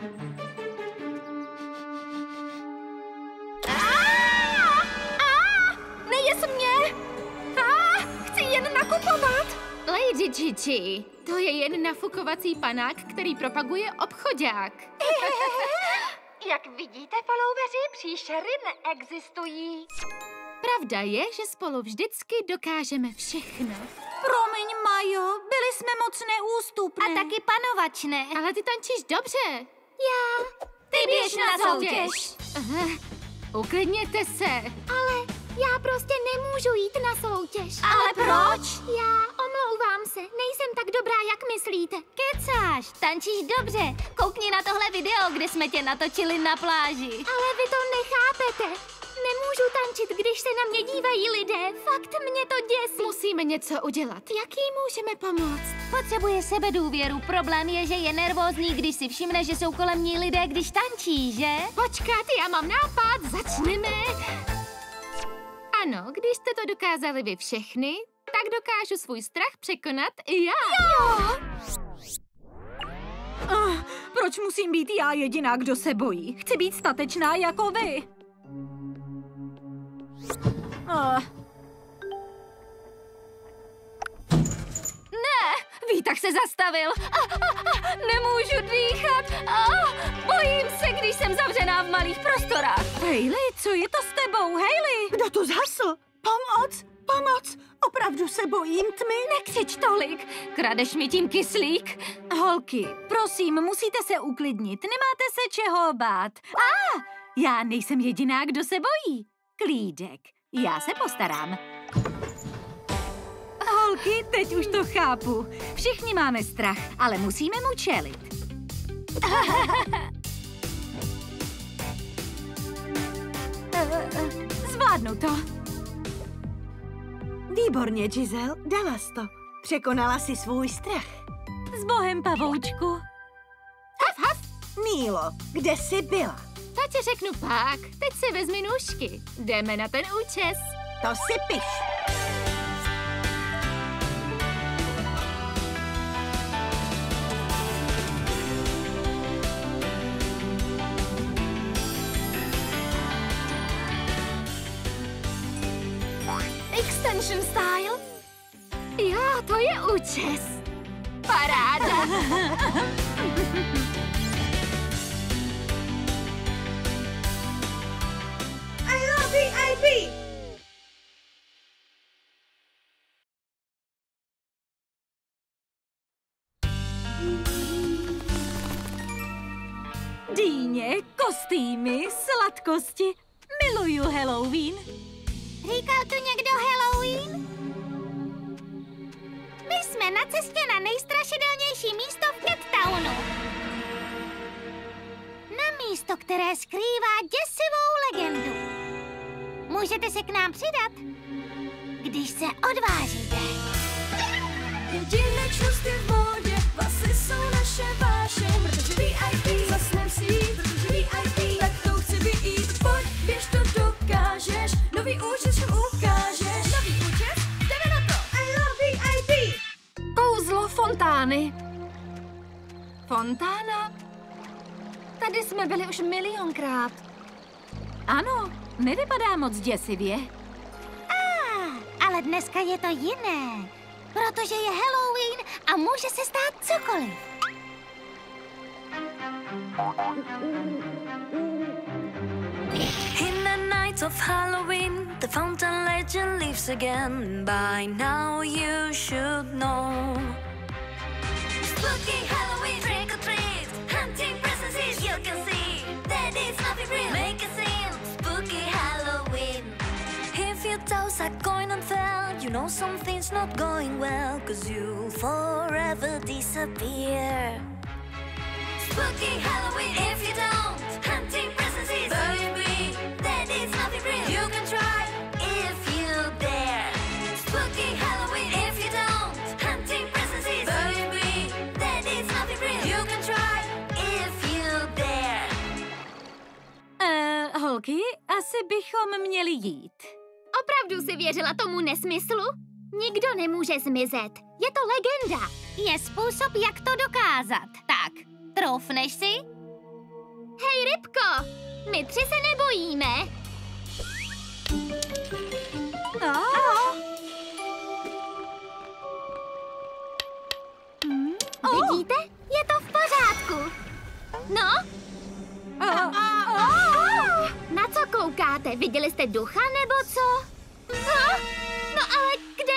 A: Aaaa! Aaaa! Nejes mě! Aaaa! Chci jen nakupovat!
H: Lady Gigi, to je jen nafukovací panák, který propaguje obchodák.
A: Jak vidíte, followeri, příšery neexistují.
H: Pravda je, že spolu vždycky dokážeme všechno.
M: Promiň, Majo, byli jsme moc neústupné.
G: A taky panovačné.
H: Ale ty tančíš dobře.
G: Já.
H: Ty běž na soutěž. Aha, uklidněte se.
G: Ale já prostě nemůžu jít na soutěž.
H: Ale proč?
G: Já omlouvám se, nejsem tak dobrá, jak myslíte.
H: Kecáš, tančíš dobře. Koukni na tohle video, kde jsme tě natočili na pláži.
G: Ale vy to nechápete. Nemůžu tančit, když se na mě dívají lidé. Fakt mě to děsí.
H: Musíme něco udělat.
G: Jak jí můžeme pomoct?
H: Potřebuje sebedůvěru. Problém je, že je nervózní, když si všimne, že jsou kolem ní lidé, když tančí, že? Počkat, já mám nápad. Začneme. Ano, když jste to dokázali vy všechny, tak dokážu svůj strach překonat i já.
G: Jo!
M: Uh, proč musím být já jediná, kdo se bojí? Chci být statečná jako vy. Uh.
H: Ne, výtah se zastavil. A, a, a, nemůžu dýchat. A, bojím se, když jsem zavřená v malých prostorách.
M: Hayley, co je to s tebou, Hayley?
C: Kdo tu zhasl? Pomoc! Pomoc! Opravdu se bojím tmy.
H: Nekřič tolik. Kradeš mi tím kyslík.
M: Holky, prosím, musíte se uklidnit. Nemáte se čeho bát. A, ah, já nejsem jediná, kdo se bojí. Klídek, já se postarám. Holky, teď už to chápu. Všichni máme strach, ale musíme mu čelit. Zvládnu to.
C: Výborně, Giselle, dala jsi to. Překonala si svůj strach.
M: S bohem, pavoučku.
H: Haf, haf.
C: Mílo, kde jsi byla?
H: To ti řeknu pak. Teď si vezmi nůžky. Jdeme na ten účes.
C: To si piš.
A: Extension style?
H: Jo, to je účes. Paráda.
C: I love V I P!
M: Výborně, kostýmy, sladkosti. Miluju Halloween.
D: Říkal tu někdo Halloween? My jsme na cestě na nejstrašidelnější místo v Cat Townu. Na místo, které skrývá děsivou legendu. Můžete se k nám přidat, když se odvážíte.
E: Jedinečnost je v módě, vlasy jsou naše vášeň, protože V I P zasnem si jít, protože V I P, tak to chci vyjít. Pojď, běž to dokážeš, nový účet všem ukážeš. Nový účet, jdeme na to! I love V I P!
A: Kouzlo fontány. Fontána? Tady jsme byli už milionkrát.
M: Ano, nevypadá moc děsivě.
D: Ah, ale dneska je to jiné, protože je Halloween a může se stát cokoliv.
E: In the night of Halloween, the fountain legend lives again. By now you should know. Spooky Halloween, trick or treat, hunting presences you can see. That is nothing real. Make a scene, spooky Halloween. If your toes are going unfurled, you know something's not going well, 'cause you'll forever disappear. Spooky Halloween, if you don't, hunting presences, baby, that is nothing real. You can try if you dare. Spooky Halloween, if you don't, hunting presences, baby, that is nothing real. You can try if you dare.
M: Uh, holky, asi bychom měli jít.
G: Opravdu si věřila tomu nesmyslu? Nikdo nemůže zmizet. Je to legenda.
D: Je způsob, jak to dokázat. Tak, troufneš si?
G: Hej, rybko! My tři se nebojíme.
M: Oh.
G: Hmm, vidíte? Je to v pořádku. No?
M: Oh.
G: Oh. Na co koukáte? Viděli jste ducha nebo co? Oh. No ale kde?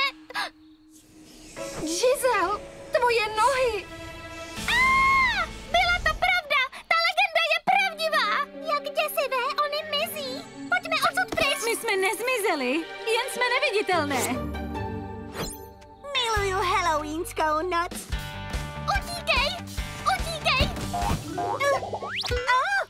A: Giselle, tvoje nohy!
G: Ah, byla to pravda! Ta legenda je pravdivá! Jak děsivé, ony mizí! Pojďme odsud pryč!
M: My jsme nezmizeli, jen jsme neviditelné.
C: Miluju halloweenskou noc.
G: Utíkej! Utíkej!
C: Oh!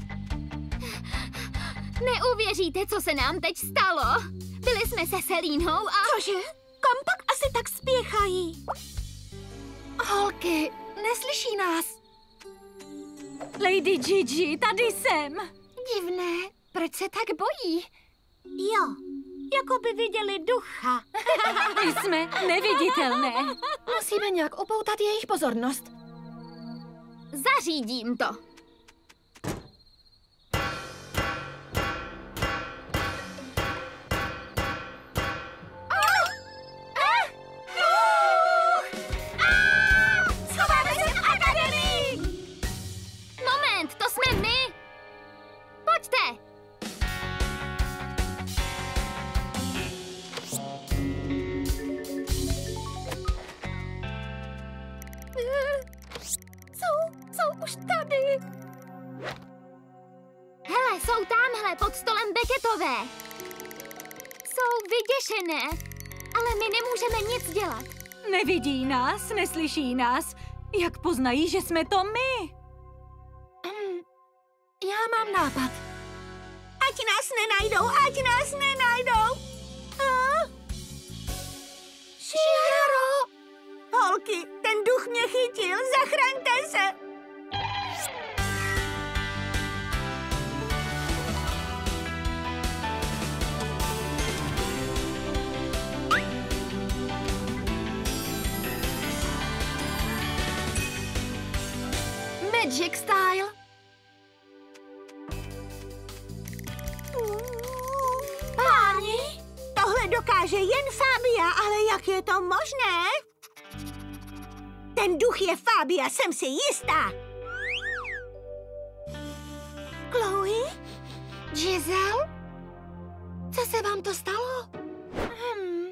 G: Neuvěříte, co se nám teď stalo. Byli jsme se Selínou a...
C: Cože? Kam pak asi tak spěchají?
A: Holky, neslyší nás.
M: Lady Gigi, tady jsem.
A: Divné, proč se tak bojí?
C: Jo, jako by viděli ducha.
M: My jsme neviditelné.
A: Musíme nějak upoutat jejich pozornost.
G: Zařídím to. Pod stolem Becketové. Jsou vyděšené, ale my nemůžeme nic dělat.
M: Nevidí nás, neslyší nás. Jak poznají, že jsme to my?
A: Um, já mám nápad.
C: Ať nás nenajdou, ať nás nenajdou. A?
A: Šíro!
C: Holky, ten duch mě chytil, zachraňte se.
A: Magic style.
C: Páni, tohle dokáže jen Fabia, ale jak je to možné? Ten duch je Fabia, jsem si jistá. Chloe?
A: Giselle? Co se vám to stalo? Hmm.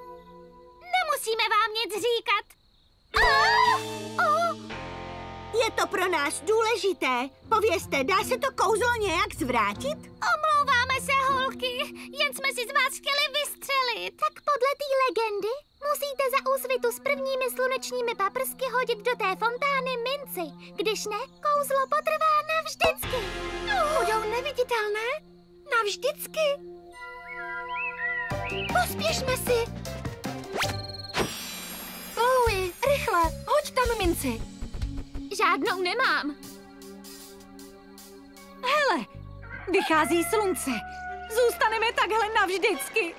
G: Nemusíme vám nic říkat.
C: Oh! Oh! Je to pro nás důležité. Povězte, dá se to kouzlo nějak zvrátit?
G: Omlouváme se, holky, jen jsme si z vás chtěli vystřelit. Tak podle té legendy musíte za úsvitu s prvními slunečními paprsky hodit do té fontány minci. Když ne, kouzlo potrvá navždycky.
A: Budou neviditelné? Navždycky? Pospěšme si. Chloe, rychle, hoď tam minci.
G: Žádnou nemám.
M: Hele, vychází slunce. Zůstaneme takhle navždycky.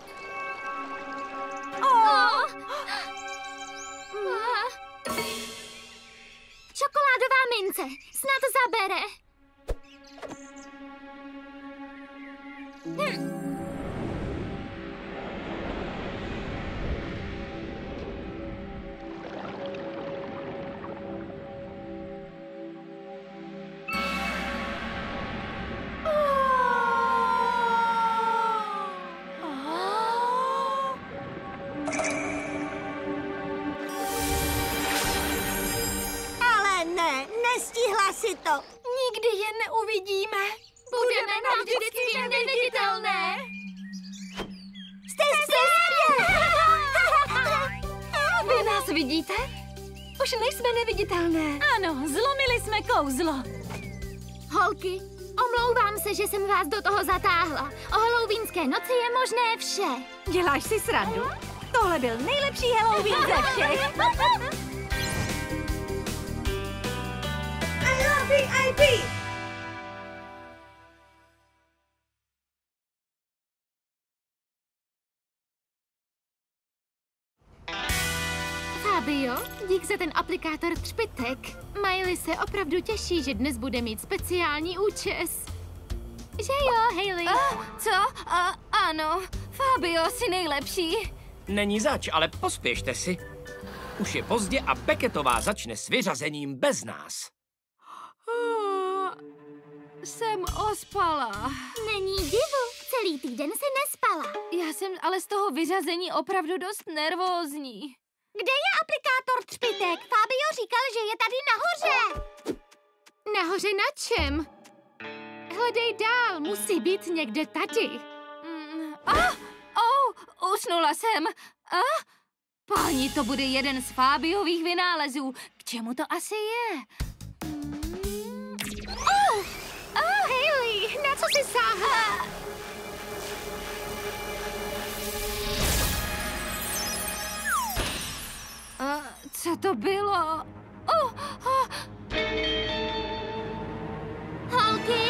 G: Oh. Čokoládová mince, snad zabere. Hm.
C: Nestihla si to.
A: Nikdy je neuvidíme.
G: Budeme navždycky neviditelné.
C: Jste zpět!
A: Vy nás vidíte? Už nejsme neviditelné.
M: Ano, zlomili jsme kouzlo.
G: Holky, omlouvám se, že jsem vás do toho zatáhla. O halloweenské noci je možné vše.
M: Děláš si srandu? Tohle byl nejlepší Halloween ze všech.
C: V I P!
H: Fabio, dík za ten aplikátor třpitek. Miley se opravdu těší, že dnes bude mít speciální účes. Že jo, Hailey?
A: Uh, co? Uh, ano, Fabio, jsi nejlepší.
B: Není zač, ale pospěšte si. Už je pozdě a Becketová začne s vyřazením bez nás.
H: Jsem ospala.
G: Není divu, celý týden se nespala.
H: Já jsem ale z toho vyřazení opravdu dost nervózní.
G: Kde je aplikátor třpitek? Fabio říkal, že je tady nahoře.
H: Nahoře na čem? Hledej dál, musí být někde tady. Mm, ah, oh, usnula jsem. Ah, páni, to bude jeden z Fabiových vynálezů. K čemu to asi je? Mm, oh! Oh, Hailey, na co jsi sáhla? Uh, co to bylo? Oh, oh.
G: Holky?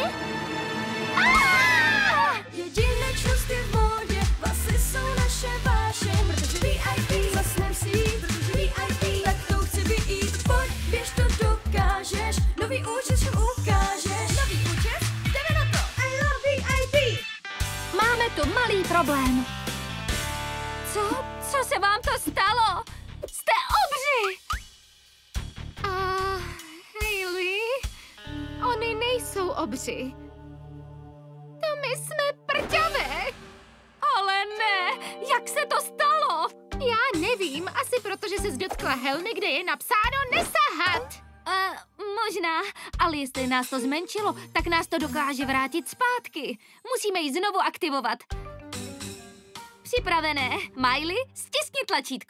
E: Jedinečnost je v módě, vlasy jsou naše vášeň, protože V I P zasnem si, protože V I P, tak to chci vyjít, pojď, běž to dokážeš, nový účet všem ukážeš, nový účet, jdeme na to, I love V I P.
A: Máme tu malý problém.
H: Co? Co se vám to stalo? Jste obři! A uh, Hailey, oni nejsou obři. To my jsme prťavé. Ale ne, jak se to stalo? Já nevím, asi proto, že se dotkla helmy, kde je napsáno nesahat. Uh, možná, ale jestli nás to zmenšilo, tak nás to dokáže vrátit zpátky. Musíme ji znovu aktivovat. Připravené. Miley, stiskni tlačítko.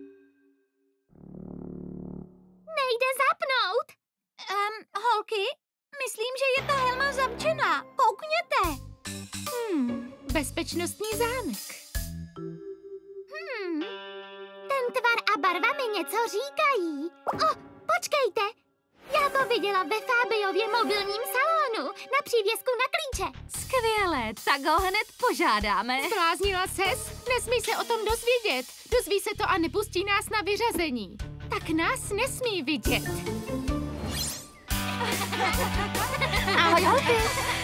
G: Nejde zapnout.
M: Um, holky, myslím, že je ta helma zamčená. Koukněte.
H: Hmm, bezpečnostní zámek.
G: Hmm, ten tvar a barva mi něco říkají. Oh, počkejte. Já to viděla ve Fabiově mobilním salonu na přívěsku na klíče.
H: Skvělé, tak ho hned požádáme.
A: Zbláznila ses? Nesmí se o tom dozvědět. Dozví se to a nepustí nás na vyřazení. Tak nás nesmí vidět. Ahoj, holky.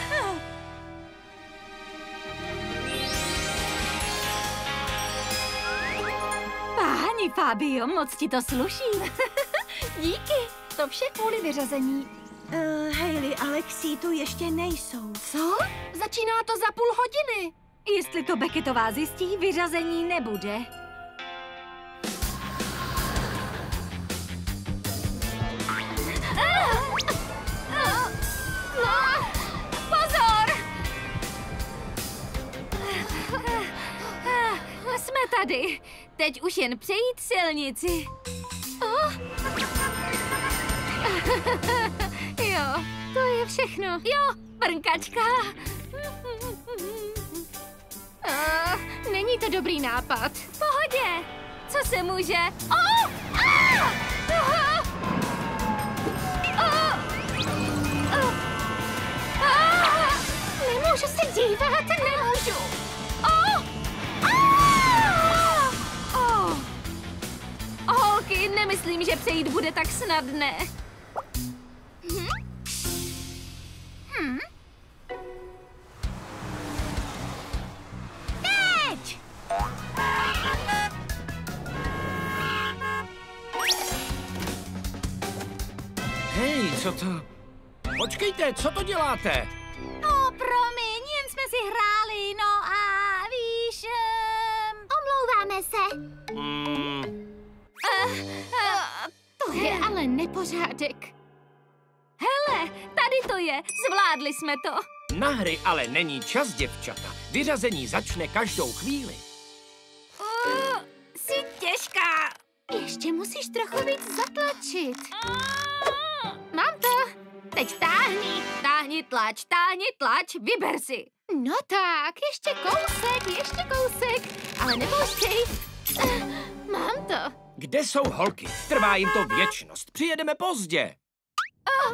M: Páni, Fabio, moc ti to sluší.
A: Díky, to vše kvůli vyřazení.
C: Uh, Hailey a Lexi tu ještě nejsou.
A: Co? Začíná to za půl hodiny.
M: Jestli to Beckettová zjistí, vyřazení nebude.
G: Ah!
H: tady. Teď už jen přejít silnici. Oh. Jo, to je všechno. Jo, brnkačka. Uh, není to dobrý nápad. V pohodě. Co se může? Oh! Ah! Uh! Oh! Uh! Ah! Nemůžu se dívat, nemůžu. Oh! Ah! Oh! Holky, nemyslím, že přejít bude tak snadné. Hm? Hm? Teď!
B: Hej, co to? Počkejte, co to děláte?
M: No, promiň, jen jsme si hráli, no a víš... Um...
G: Omlouváme se.
B: Mm.
H: Uh, uh, to je ale nepořádek. Hele, tady to je, zvládli jsme to.
B: Na hry ale není čas, děvčata. Vyřazení začne každou chvíli.
H: Uh, jsi těžká.
A: Ještě musíš trochu víc zatlačit. Mám to. Teď táhni.
H: Táhni tlač, táhni tlač, vyber si.
A: No tak, ještě kousek, ještě kousek. Ale nepouštěj. Uh, mám to.
B: Kde jsou holky? Trvá jim to věčnost. Přijedeme pozdě.
H: Uh,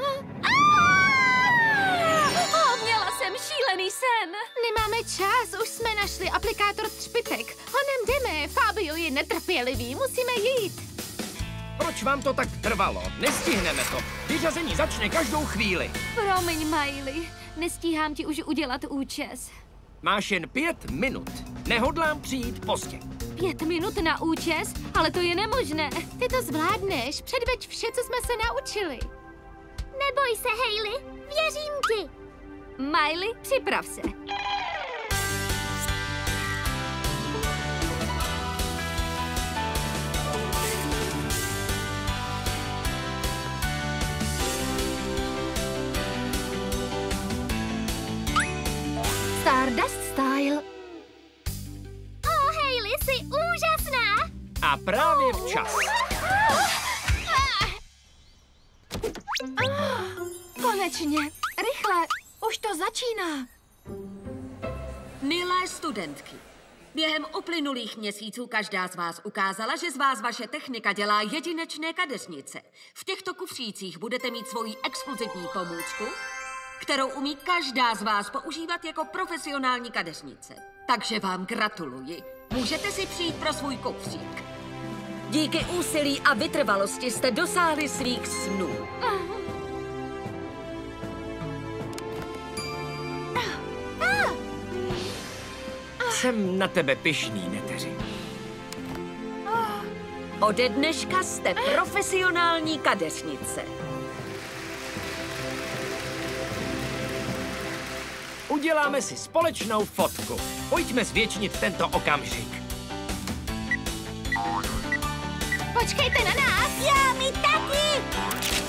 H: oh, měla jsem šílený sen.
A: Nemáme čas, už jsme našli aplikátor třpitek. Honem jdeme, Fabio je netrpělivý, musíme jít.
B: Proč vám to tak trvalo? Nestihneme to. Vyřazení začne každou chvíli.
H: Promiň, Miley, nestíhám ti už udělat účes.
B: Máš jen pět minut. Nehodlám přijít pozdě.
H: Pět minut na účes? Ale to je nemožné.
A: Ty to zvládneš, předveď vše, co jsme se naučili.
G: Neboj se, Hayley, věřím ti.
H: Miley, připrav se.
A: Stardust Style.
G: Oh, Hayley, jsi úžasná.
B: A právě včas.
A: Konečně, rychle, už to začíná.
F: Milé studentky, během uplynulých měsíců každá z vás ukázala, že z vás vaše technika dělá jedinečné kadeřnice. V těchto kufřících budete mít svoji exkluzivní pomůcku, kterou umí každá z vás používat jako profesionální kadeřnice. Takže vám gratuluji. Můžete si přijít pro svůj kufřík. Díky úsilí a vytrvalosti jste dosáhli svých snů.
B: Jsem na tebe pyšný, neteři.
F: Ode dneška jste profesionální kadeřnice.
B: Uděláme si společnou fotku. Pojďme zvětšnit tento okamžik.
G: Počkejte na nás. Já, my taky.